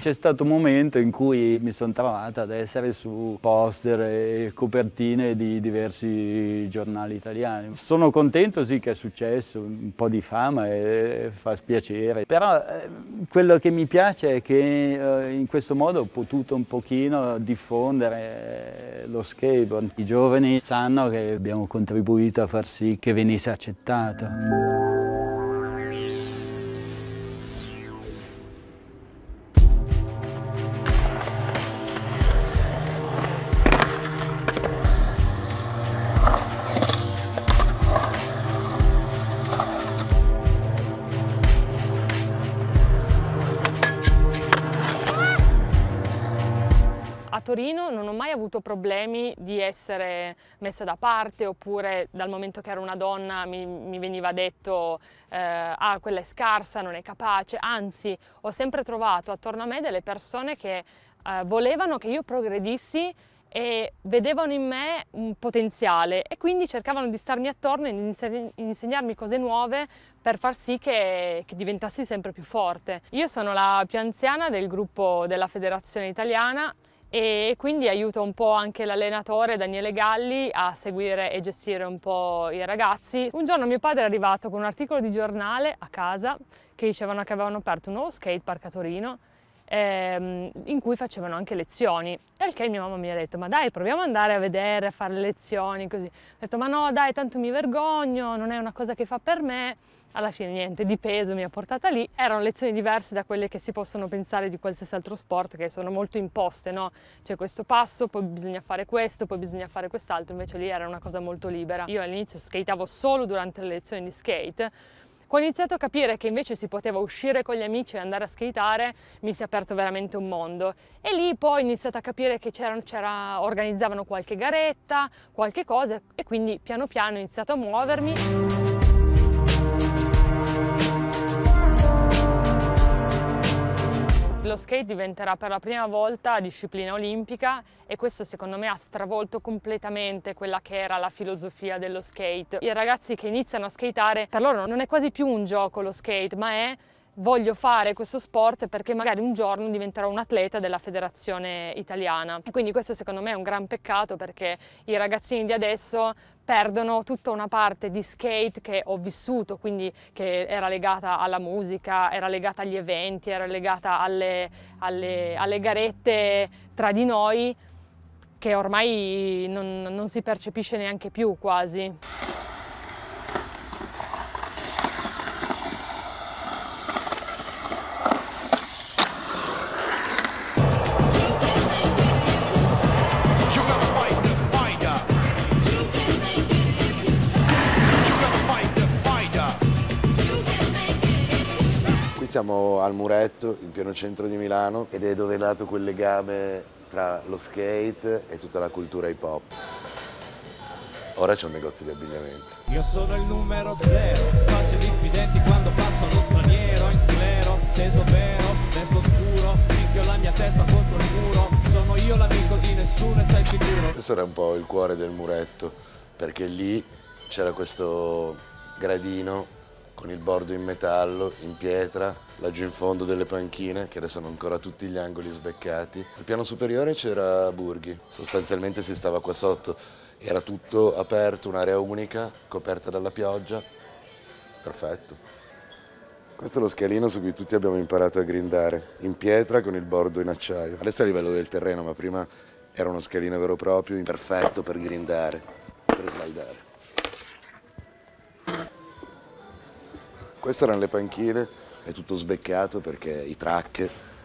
P: C'è stato un momento in cui mi sono trovato ad essere su poster e copertine di diversi giornali italiani. Sono contento sì che è successo, un po' di fama e fa spiacere, però quello che mi piace è che in questo modo ho potuto un pochino diffondere lo skateboard. I giovani sanno che abbiamo contribuito a far sì che venisse accettato.
Q: A Torino non ho mai avuto problemi di essere messa da parte, oppure dal momento che ero una donna mi veniva detto ah, quella è scarsa, non è capace, anzi ho sempre trovato attorno a me delle persone che volevano che io progredissi e vedevano in me un potenziale e quindi cercavano di starmi attorno e insegnarmi cose nuove per far sì che diventassi sempre più forte. Io sono la più anziana del gruppo della Federazione Italiana e quindi aiuto un po' anche l'allenatore Daniele Galli a seguire e gestire un po' i ragazzi. Un giorno mio padre è arrivato con un articolo di giornale a casa che dicevano che avevano aperto un nuovo skatepark a Torino in cui facevano anche lezioni. E al che mia mamma mi ha detto: ma dai, proviamo ad andare a vedere, a fare lezioni così. Ho detto: ma no dai, tanto mi vergogno, non è una cosa che fa per me. Alla fine niente, di peso mi ha portata lì. Erano lezioni diverse da quelle che si possono pensare di qualsiasi altro sport, che sono molto imposte, no? C'è questo passo, poi bisogna fare questo, poi bisogna fare quest'altro, invece lì era una cosa molto libera. Io all'inizio skateavo solo durante le lezioni di skate. Quando ho iniziato a capire che invece si poteva uscire con gli amici e andare a skateare, mi si è aperto veramente un mondo. E lì poi ho iniziato a capire che organizzavano qualche garetta, qualche cosa, e quindi piano piano ho iniziato a muovermi. Lo skate diventerà per la prima volta disciplina olimpica e questo secondo me ha stravolto completamente quella che era la filosofia dello skate. I ragazzi che iniziano a skateare, per loro non è quasi più un gioco lo skate, ma è: voglio fare questo sport perché magari un giorno diventerò un atleta della federazione italiana. E quindi questo secondo me è un gran peccato, perché i ragazzini di adesso perdono tutta una parte di skate che ho vissuto, quindi che era legata alla musica, era legata agli eventi, era legata alle garette tra di noi, che ormai non si percepisce neanche più quasi.
R: Siamo al Muretto, in pieno centro di Milano, ed è dove è nato quel legame tra lo skate e tutta la cultura hip hop. Ora c'è un negozio di abbigliamento.
S: Io sono il numero 0, facce diffidenti quando passo allo straniero, in sclero, teso vero, testo scuro, minchio la mia testa contro il muro, sono io l'amico di nessuno e stai sicuro.
R: Questo era un po' il cuore del Muretto, perché lì c'era questo gradino con il bordo in metallo, in pietra, laggiù in fondo delle panchine, che adesso hanno ancora tutti gli angoli sbeccati. Al piano superiore c'era Burghi, sostanzialmente si stava qua sotto. Era tutto aperto, un'area unica, coperta dalla pioggia. Perfetto. Questo è lo scalino su cui tutti abbiamo imparato a grindare, in pietra con il bordo in acciaio. Adesso è a livello del terreno, ma prima era uno scalino vero e proprio, perfetto per grindare, per slidare. Queste erano le panchine, è tutto sbeccato perché i track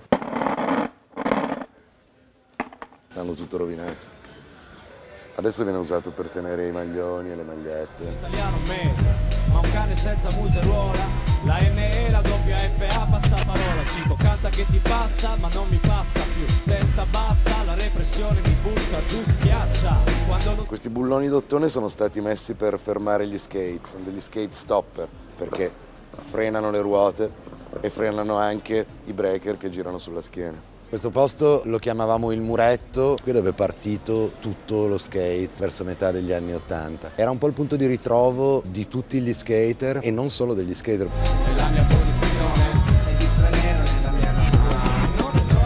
R: l'hanno tutto rovinato. Adesso viene usato per tenere i maglioni e le magliette.
S: Italiano medio, ma un cane senza museruola, la NE, la WFA passa parola, Cico canta che ti passa ma non mi passa più, testa bassa, la repressione mi butta giù, schiaccia.
R: Questi bulloni d'ottone sono stati messi per fermare gli skate, sono degli skate stopper, perché frenano le ruote e frenano anche i breaker che girano sulla schiena. Questo posto lo chiamavamo il Muretto, qui dove è partito tutto lo skate verso metà degli anni '80. Era un po' il punto di ritrovo di tutti gli skater e non solo degli skater.
S: La mia posizione è di straniero nella mia nazione.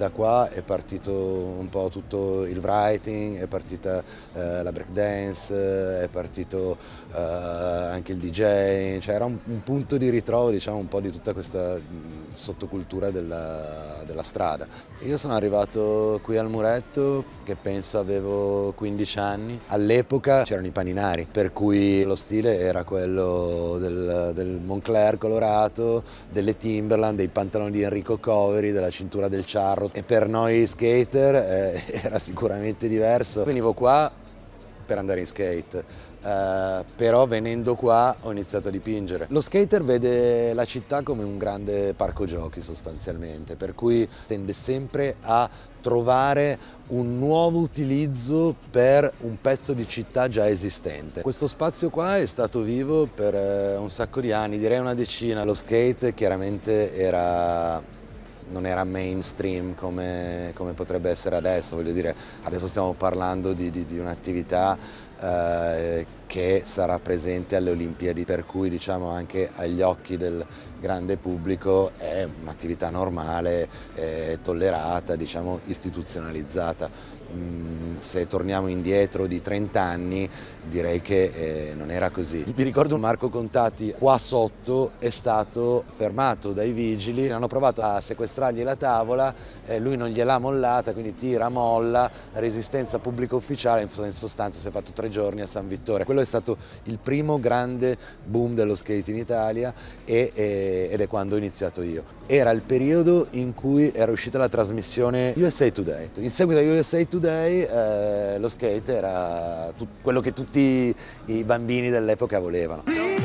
R: da qua è partito un po' tutto il writing, è partita la breakdance, è partito anche il DJ, cioè era un punto di ritrovo, diciamo, un po' di tutta questa sottocultura della strada. Io sono arrivato qui al Muretto che penso avevo 15 anni, all'epoca c'erano i paninari, per cui lo stile era quello del Moncler colorato, delle Timberland, dei pantaloni di Enrico Coveri, della cintura del Charro, e per noi skater era sicuramente diverso. Venivo qua per andare in skate, però venendo qua ho iniziato a dipingere. Lo skater vede la città come un grande parco giochi sostanzialmente, per cui tende sempre a trovare un nuovo utilizzo per un pezzo di città già esistente. Questo spazio qua è stato vivo per un sacco di anni, direi una decina. Lo skate chiaramente non era mainstream come potrebbe essere adesso, voglio dire, adesso stiamo parlando di un'attività che sarà presente alle Olimpiadi, per cui diciamo anche agli occhi del grande pubblico è un'attività normale, tollerata, diciamo istituzionalizzata. Se torniamo indietro di 30 anni direi che non era così. Mi ricordo Marco Contatti qua sotto è stato fermato dai vigili, hanno provato a sequestrargli la tavola, lui non gliel'ha mollata, quindi tira, molla, resistenza pubblica ufficiale, in sostanza si è fatto 3 giorni a San Vittore. Quello è stato il primo grande boom dello skate in Italia ed è quando ho iniziato io. Era il periodo in cui era uscita la trasmissione USA Today. In seguito a USA Today lo skate era quello che tutti i bambini dell'epoca volevano.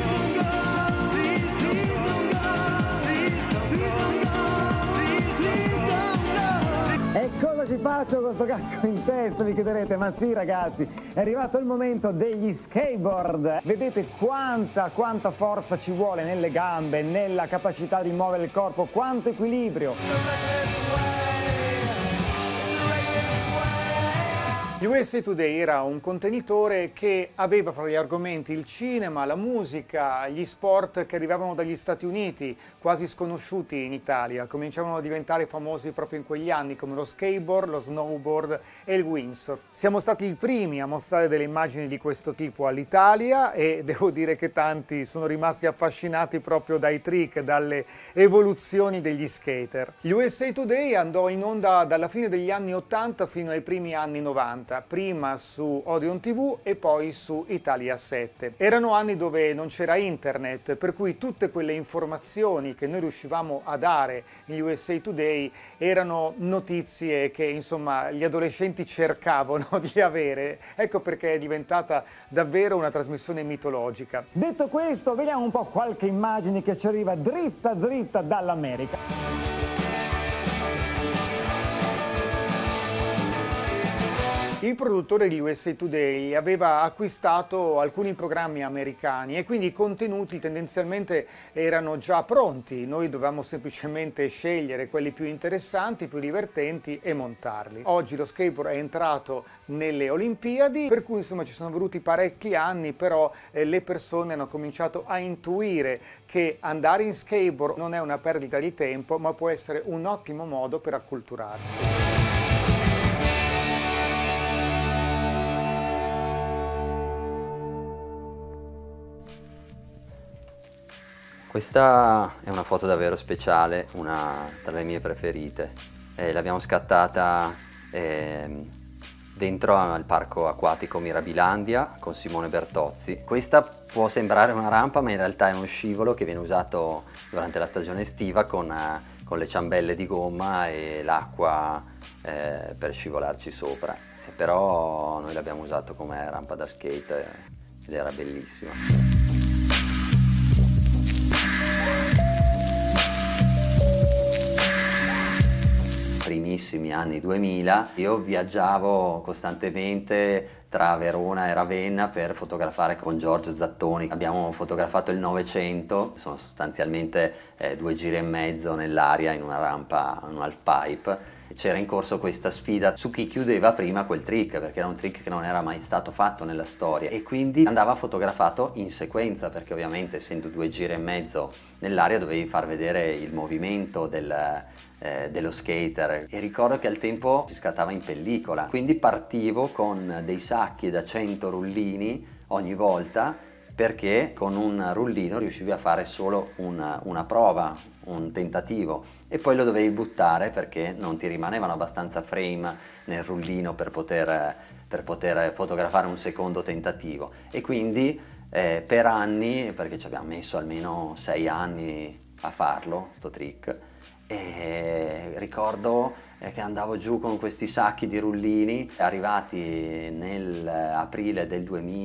T: E cosa ci faccio con questo casco in testa, vi chiederete? Ma sì ragazzi, è arrivato il momento degli skateboard. Vedete quanta forza ci vuole nelle gambe, nella capacità di muovere il corpo, quanto equilibrio. USA Today era un contenitore che aveva fra gli argomenti il cinema, la musica, gli sport che arrivavano dagli Stati Uniti, quasi sconosciuti in Italia, cominciavano a diventare famosi proprio in quegli anni, come lo skateboard, lo snowboard e il windsurf. Siamo stati i primi a mostrare delle immagini di questo tipo all'Italia e devo dire che tanti sono rimasti affascinati proprio dai trick, dalle evoluzioni degli skater. USA Today andò in onda dalla fine degli anni 80 fino ai primi anni 90. Prima su Odeon TV e poi su Italia 7. Erano anni dove non c'era internet, per cui tutte quelle informazioni che noi riuscivamo a dare in USA Today erano notizie che insomma gli adolescenti cercavano di avere. Ecco perché è diventata davvero una trasmissione mitologica. Detto questo, vediamo un po' qualche immagine che ci arriva dritta dall'America. Il produttore di USA Today aveva acquistato alcuni programmi americani e quindi i contenuti tendenzialmente erano già pronti, noi dovevamo semplicemente scegliere quelli più interessanti, più divertenti e montarli. Oggi lo skateboard è entrato nelle Olimpiadi, per cui insomma ci sono voluti parecchi anni, però le persone hanno cominciato a intuire che andare in skateboard non è una perdita di tempo, ma può essere un ottimo modo per acculturarsi.
L: Questa è una foto davvero speciale, una tra le mie preferite. L'abbiamo scattata dentro al parco acquatico Mirabilandia con Simone Bertozzi. Questa può sembrare una rampa, ma in realtà è uno scivolo che viene usato durante la stagione estiva con le ciambelle di gomma e l'acqua per scivolarci sopra. Però noi l'abbiamo usato come rampa da skate ed era bellissimo. Primissimi anni 2000, io viaggiavo costantemente tra Verona e Ravenna per fotografare con Giorgio Zattoni. Abbiamo fotografato il Novecento, sono sostanzialmente 2 giri e mezzo nell'aria in una rampa, un half pipe, c'era in corso questa sfida su chi chiudeva prima quel trick, perché era un trick che non era mai stato fatto nella storia, e quindi andava fotografato in sequenza, perché ovviamente essendo 2 giri e mezzo nell'aria dovevi far vedere il movimento dello skater, e ricordo che al tempo si scattava in pellicola, quindi partivo con dei sacchi da 100 rullini ogni volta, perché con un rullino riuscivi a fare solo una prova, un tentativo, e poi lo dovevi buttare perché non ti rimanevano abbastanza frame nel rullino per poter fotografare un secondo tentativo. E quindi per anni, perché ci abbiamo messo almeno 6 anni a farlo, sto trick, e ricordo che andavo giù con questi sacchi di rullini, arrivati nell'aprile del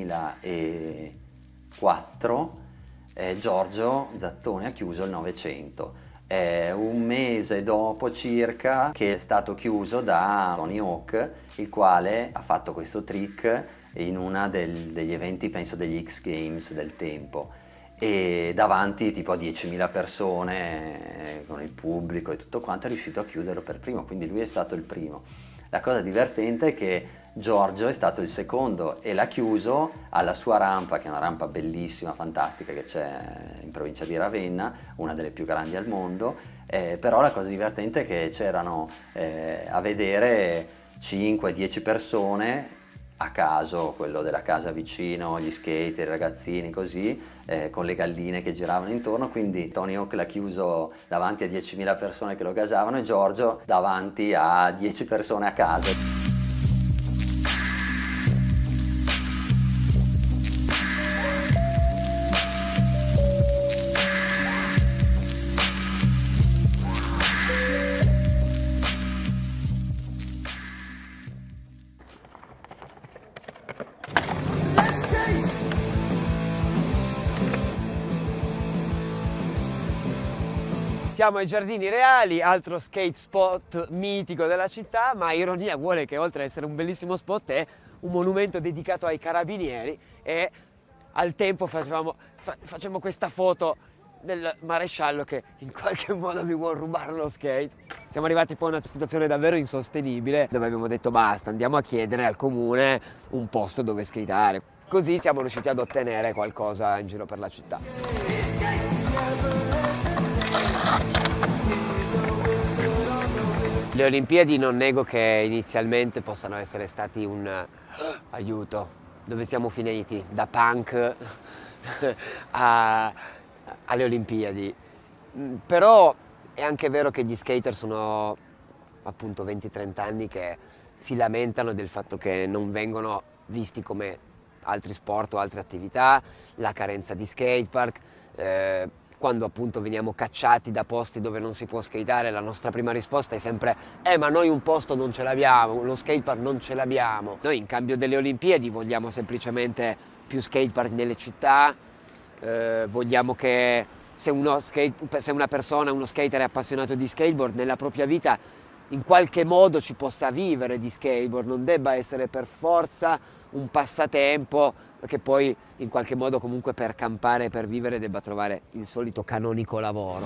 L: 2004, Giorgio Zattoni ha chiuso il 900. Un mese dopo circa che è stato chiuso da Tony Hawk, il quale ha fatto questo trick in uno degli eventi, penso degli X Games del tempo, e davanti tipo a 10.000 persone, con il pubblico e tutto quanto, è riuscito a chiuderlo per primo, quindi lui è stato il primo. La cosa divertente è che Giorgio è stato il secondo e l'ha chiuso alla sua rampa, che è una rampa bellissima, fantastica, che c'è in provincia di Ravenna, una delle più grandi al mondo, però la cosa divertente è che c'erano a vedere 5-10 persone a caso, quello della casa vicino, gli skater, i ragazzini così, con le galline che giravano intorno, quindi Tony Hawk l'ha chiuso davanti a 10.000 persone che lo gasavano e Giorgio davanti a 10 persone a caso.
E: Siamo ai Giardini Reali, altro skate spot mitico della città, ma ironia vuole che oltre ad essere un bellissimo spot è un monumento dedicato ai carabinieri, e al tempo facciamo questa foto del maresciallo che in qualche modo mi vuole rubare lo skate. Siamo arrivati poi a una situazione davvero insostenibile, dove abbiamo detto basta, andiamo a chiedere al comune un posto dove skateare. Così siamo riusciti ad ottenere qualcosa in giro per la città. Le Olimpiadi non nego che inizialmente possano essere stati un aiuto, dove siamo finiti, da punk alle Olimpiadi. Però è anche vero che gli skater sono appunto 20-30 anni che si lamentano del fatto che non vengono visti come altri sport o altre attività, la carenza di skatepark. Quando appunto veniamo cacciati da posti dove non si può skateare, la nostra prima risposta è sempre ma noi un posto non ce l'abbiamo, lo skatepark non ce l'abbiamo. Noi in cambio delle Olimpiadi vogliamo semplicemente più skatepark nelle città, vogliamo che se una persona, uno skater è appassionato di skateboard, nella propria vita in qualche modo ci possa vivere di skateboard, non debba essere per forza un passatempo che poi in qualche modo comunque per campare e per vivere debba trovare il solito canonico lavoro.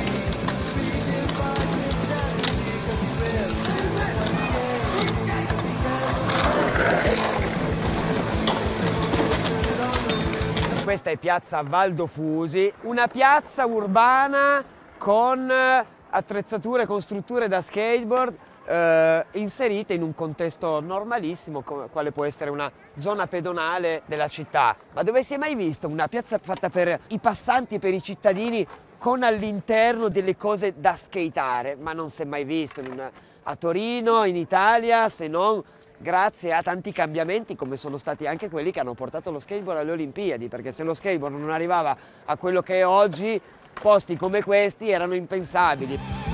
E: Questa è piazza Valdofusi, una piazza urbana con attrezzature, con strutture da skateboard inserite in un contesto normalissimo, quale può essere una zona pedonale della città. Ma dove si è mai visto una piazza fatta per i passanti e per i cittadini con all'interno delle cose da skateare? Ma non si è mai visto a Torino, in Italia, se non grazie a tanti cambiamenti come sono stati anche quelli che hanno portato lo skateboard alle Olimpiadi, perché se lo skateboard non arrivava a quello che è oggi, posti come questi erano impensabili.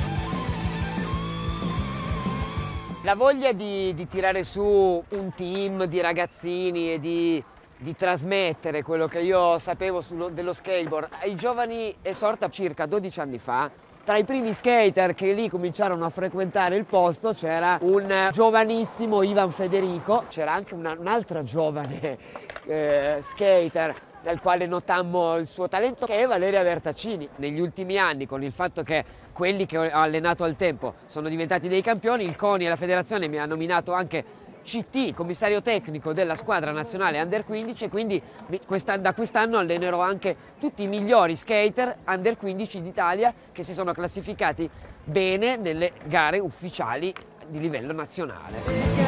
E: La voglia di tirare su un team di ragazzini e di trasmettere quello che io sapevo dello skateboard ai giovani è sorta circa 12 anni fa. Tra i primi skater che lì cominciarono a frequentare il posto c'era un giovanissimo Ivan Federico, c'era anche un'altra giovane skater, dal quale notammo il suo talento, che è Valeria Bertaccini. Negli ultimi anni, con il fatto che quelli che ho allenato al tempo sono diventati dei campioni, il CONI e la federazione mi ha nominato anche CT, commissario tecnico della squadra nazionale Under 15, e quindi da quest'anno allenerò anche tutti i migliori skater Under 15 d'Italia che si sono classificati bene nelle gare ufficiali di livello nazionale.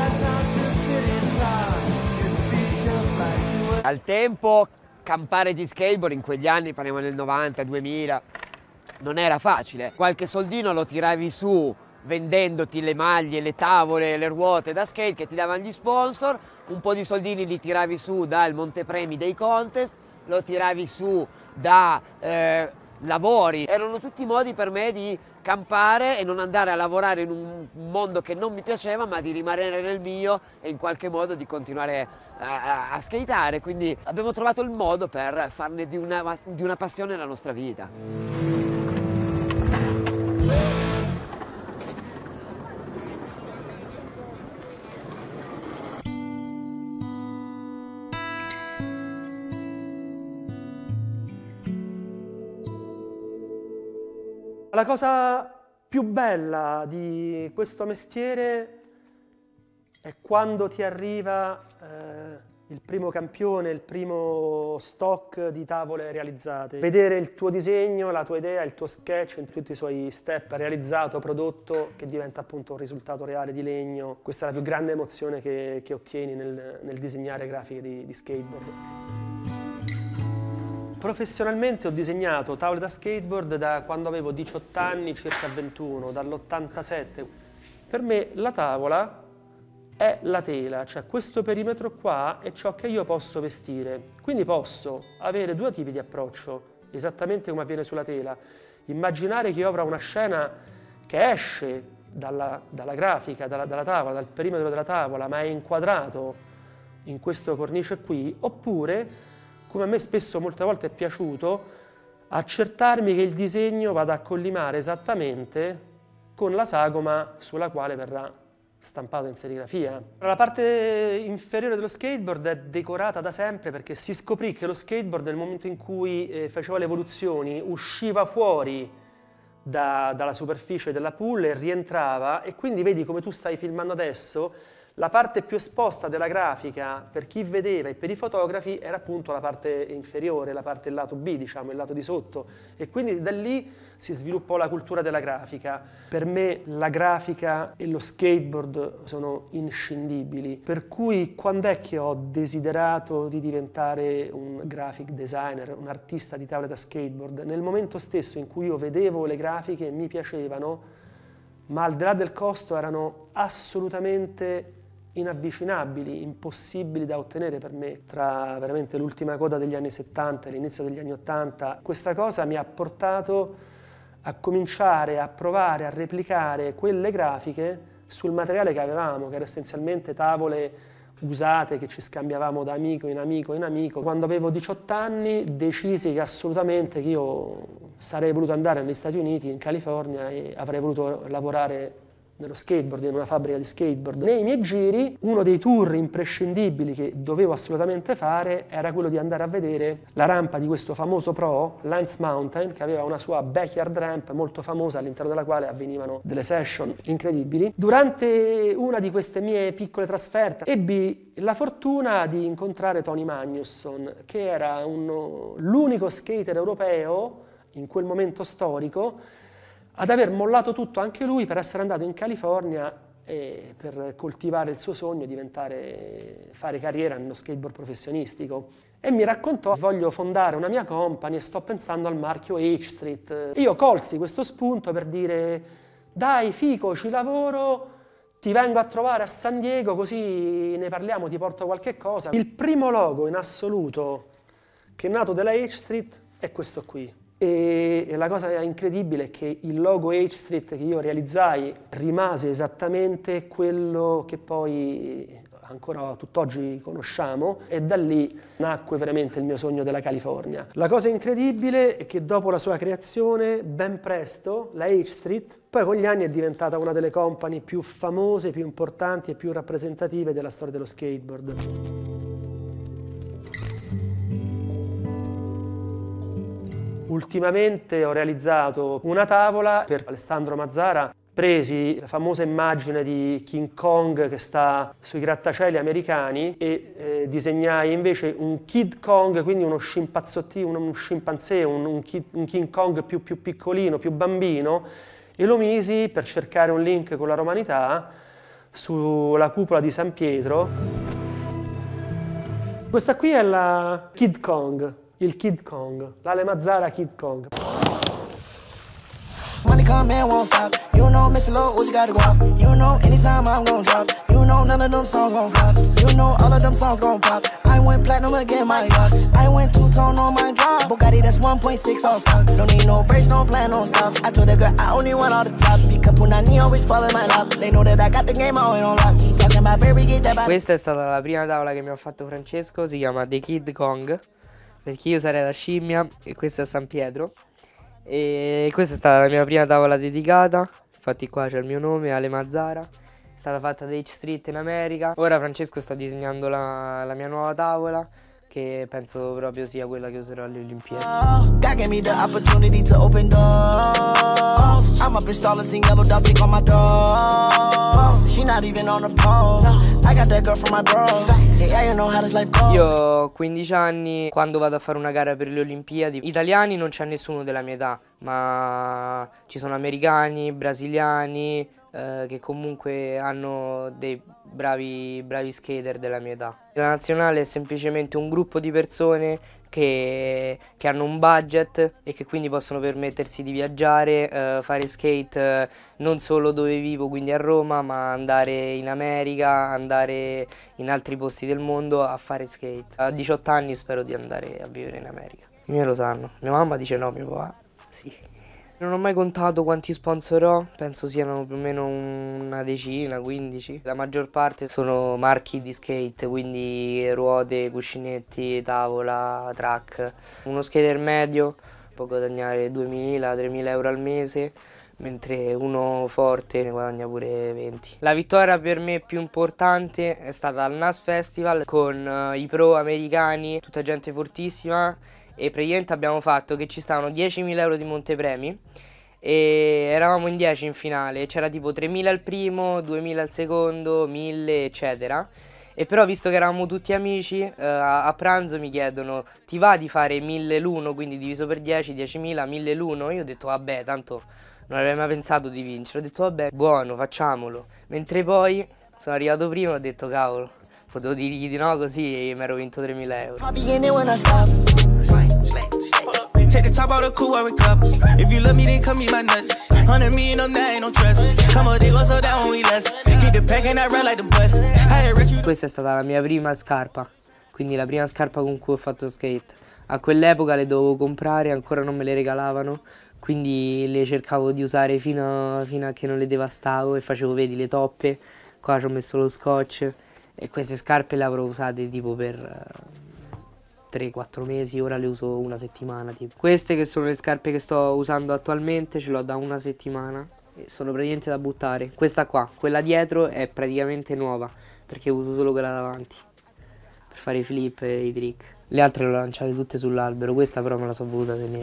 E: Al tempo campare di skateboard in quegli anni, parliamo del 90, 2000, non era facile. Qualche soldino lo tiravi su vendendoti le maglie, le tavole, le ruote da skate che ti davano gli sponsor, un po' di soldini li tiravi su dal montepremi dei contest, lo tiravi su da lavori. Erano tutti modi per me di campare e non andare a lavorare in un mondo che non mi piaceva, ma di rimanere nel mio e in qualche modo di continuare a skateare. Quindi abbiamo trovato il modo per farne di una passione la nostra vita.
N: La cosa più bella di questo mestiere è quando ti arriva il primo campione, il primo stock di tavole realizzate. Vedere il tuo disegno, la tua idea, il tuo sketch in tutti i suoi step realizzato, prodotto, che diventa appunto un risultato reale di legno. Questa è la più grande emozione che ottieni nel disegnare grafiche di skateboard. Professionalmente ho disegnato tavole da skateboard da quando avevo 18 anni, circa 21, dall'87. Per me la tavola è la tela, cioè questo perimetro qua è ciò che io posso vestire. Quindi posso avere due tipi di approccio, esattamente come avviene sulla tela. Immaginare che io avrò una scena che esce dalla grafica, dalla tavola, dal perimetro della tavola, ma è inquadrato in questo cornice qui, oppure, come a me spesso molte volte è piaciuto, accertarmi che il disegno vada a collimare esattamente con la sagoma sulla quale verrà stampato in serigrafia. La parte inferiore dello skateboard è decorata da sempre perché si scoprì che lo skateboard nel momento in cui faceva le evoluzioni usciva fuori dalla superficie della pool e rientrava, e quindi vedi come tu stai filmando adesso. La parte più esposta della grafica per chi vedeva e per i fotografi era appunto la parte inferiore, la parte del lato B, diciamo, il lato di sotto, e quindi da lì si sviluppò la cultura della grafica. Per me la grafica e lo skateboard sono inscindibili, per cui quando è che ho desiderato di diventare un graphic designer, un artista di tavole da skateboard? Nel momento stesso in cui io vedevo le grafiche e mi piacevano, ma al di là del costo erano assolutamente inavvicinabili, impossibili da ottenere per me. Tra veramente l'ultima coda degli anni 70 e l'inizio degli anni 80, questa cosa mi ha portato a cominciare a provare a replicare quelle grafiche sul materiale che avevamo, che era essenzialmente tavole usate che ci scambiavamo da amico in amico in amico. Quando avevo 18 anni decisi che assolutamente che io sarei voluto andare negli Stati Uniti, in California, e avrei voluto lavorare nello skateboard, in una fabbrica di skateboard. Nei miei giri, uno dei tour imprescindibili che dovevo assolutamente fare era quello di andare a vedere la rampa di questo famoso pro, Lance Mountain, che aveva una sua backyard ramp molto famosa, all'interno della quale avvenivano delle session incredibili. Durante una di queste mie piccole trasferte ebbi la fortuna di incontrare Tony Magnusson, che era l'unico skater europeo in quel momento storico ad aver mollato tutto anche lui per essere andato in California e per coltivare il suo sogno di fare carriera nello skateboard professionistico. E mi raccontò: voglio fondare una mia company e sto pensando al marchio H-Street. Io colsi questo spunto per dire: dai fico, ci lavoro, ti vengo a trovare a San Diego così ne parliamo, ti porto qualche cosa. Il primo logo in assoluto che è nato della H-Street è questo qui. E la cosa incredibile è che il logo H-Street che io realizzai rimase esattamente quello che poi ancora tutt'oggi conosciamo, e da lì nacque veramente il mio sogno della California. La cosa incredibile è che dopo la sua creazione, ben presto, la H-Street poi con gli anni è diventata una delle company più famose, più importanti e più rappresentative della storia dello skateboard.
U: Ultimamente ho realizzato una tavola per Alessandro Mazzara. Presi la famosa immagine di King Kong che sta sui grattacieli americani e disegnai invece un Kid Kong, quindi uno scimpazzottino, un scimpanzé, un King Kong più piccolino, più bambino, e lo misi per cercare un link con la romanità sulla cupola di San Pietro. Questa qui è la Kid Kong, il Kid Kong, l'Ale Mazzara Kid Kong.
V: Money come and won't stop. You know, Mr. Lord, what you gotta go up. You know, anytime I'm gon' drop. You know, none of them songs gon' flop. You know, all of them songs gon' pop. I went platinum again, my God. I went two-tone on my drop. Bugatti, that's 1.6 on stock. Don't need no brakes, no plan, no stop. I told the girl I only want all the top. Pick up Punani, always fall in my lap. They know that I got the game always on lock. He talking about baby, get that.
D: Questa è stata la prima tavola che mi ha fatto Francesco, si chiama The Kid Kong, perché io sarei la scimmia e questa è San Pietro. E questa è stata la mia prima tavola dedicata, infatti qua c'è il mio nome, Ale Mazzara, è stata fatta da H Street in America. Ora Francesco sta disegnando la mia nuova tavola, che penso proprio sia quella che userò alle Olimpiadi.
V: God gave me the opportunity to open doors. I'm up in Starless in yellow dot, take on my door. She not even on the pole. I got that girl from my bro. Yeah, you know how this life goes.
D: Io ho 15 anni, quando vado a fare una gara per le Olimpiadi, italiani non c'è nessuno della mia età, ma ci sono americani, brasiliani, che comunque hanno dei bravi skater della mia età. La nazionale è semplicemente un gruppo di persone che hanno un budget e che quindi possono permettersi di viaggiare, fare skate non solo dove vivo, quindi a Roma, ma andare in America, andare in altri posti del mondo a fare skate. A 18 anni spero di andare a vivere in America. I miei lo sanno, mia mamma dice no, mio papà sì. Non ho mai contato quanti sponsor ho, penso siano più o meno una decina, 15. La maggior parte sono marchi di skate, quindi ruote, cuscinetti, tavola, track. Uno skater medio può guadagnare 2.000-3.000 euro al mese, mentre uno forte ne guadagna pure 20. La vittoria per me più importante è stata al NAS Festival con i pro americani, tutta gente fortissima. E praticamente abbiamo fatto che ci stavano 10.000 euro di montepremi e eravamo in 10 in finale, c'era tipo 3.000 al primo, 2.000 al secondo, 1.000 eccetera. E però visto che eravamo tutti amici, a pranzo mi chiedono ti va di fare 1.000 l'uno, quindi diviso per 10, 10.000, 1.000 l'uno? Io ho detto vabbè, tanto non avrei mai pensato di vincere, ho detto vabbè, buono, facciamolo. Mentre poi sono arrivato prima e ho detto cavolo, potevo dirgli di no così e mi ero vinto 3.000 euro.
V: Take the top out of cool wearing cups. If you love me, then come eat my nuts. 100 million on that, ain't no trust. Come on, they go so down when we less. Get the pack and I run like the bus.
D: Questa è stata la mia prima scarpa, quindi la prima scarpa con cui ho fatto skate. A quell'epoca le dovevo comprare, ancora non me le regalavano, quindi le cercavo di usare fino a che non le devastavo e facevo, vedi, le toppe. Qua ci ho messo lo scotch e queste scarpe le avrò usate tipo per 3-4 mesi, ora le uso una settimana tipo. Queste che sono le scarpe che sto usando attualmente, ce l'ho da una settimana e sono praticamente da buttare. Questa qua, quella dietro è praticamente nuova perché uso solo quella davanti per fare i flip e i trick. Le altre le ho lanciate tutte sull'albero, questa però me la sono voluta tenere.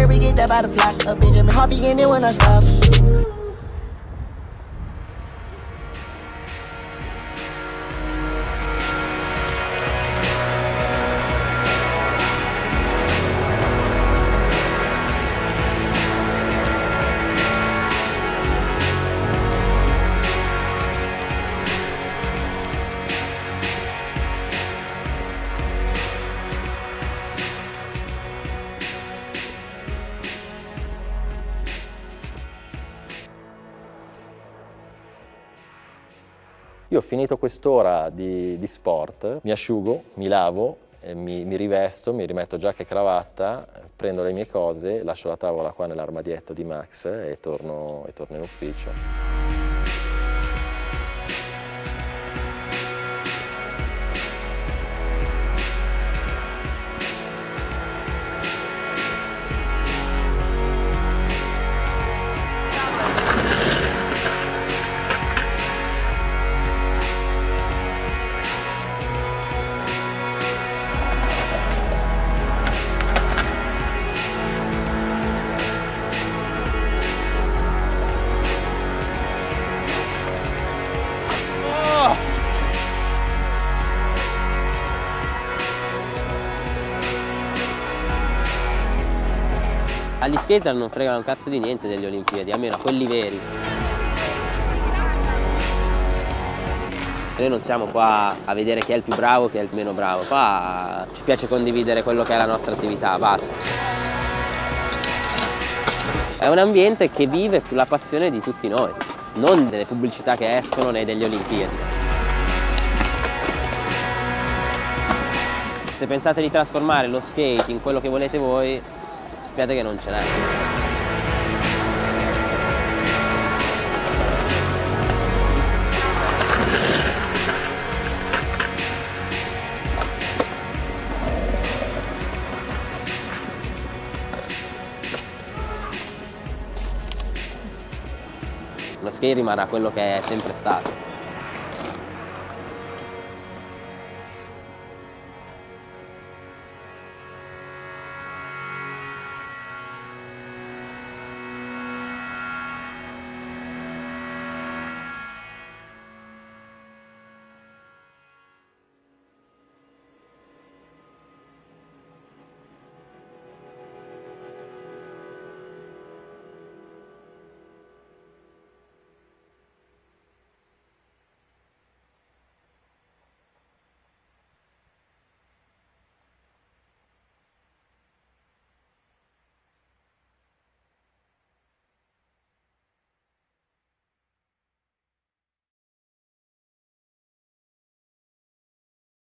A: Io ho finito quest'ora di sport, mi asciugo, mi lavo, mi rivesto, mi rimetto giacca e cravatta, prendo le mie cose, lascio la tavola qua nell'armadietto di Max e torno in ufficio.
B: Agli skater non frega un cazzo di niente delle Olimpiadi, almeno a quelli veri. Noi non siamo qua a vedere chi è il più bravo e chi è il meno bravo, qua ci piace condividere quello che è la nostra attività, basta. È un ambiente che vive sulla passione di tutti noi, non delle pubblicità che escono né delle Olimpiadi. Se pensate di trasformare lo skate in quello che volete voi, sappiate che non ce n'è. Lo skate rimarrà quello che è sempre stato.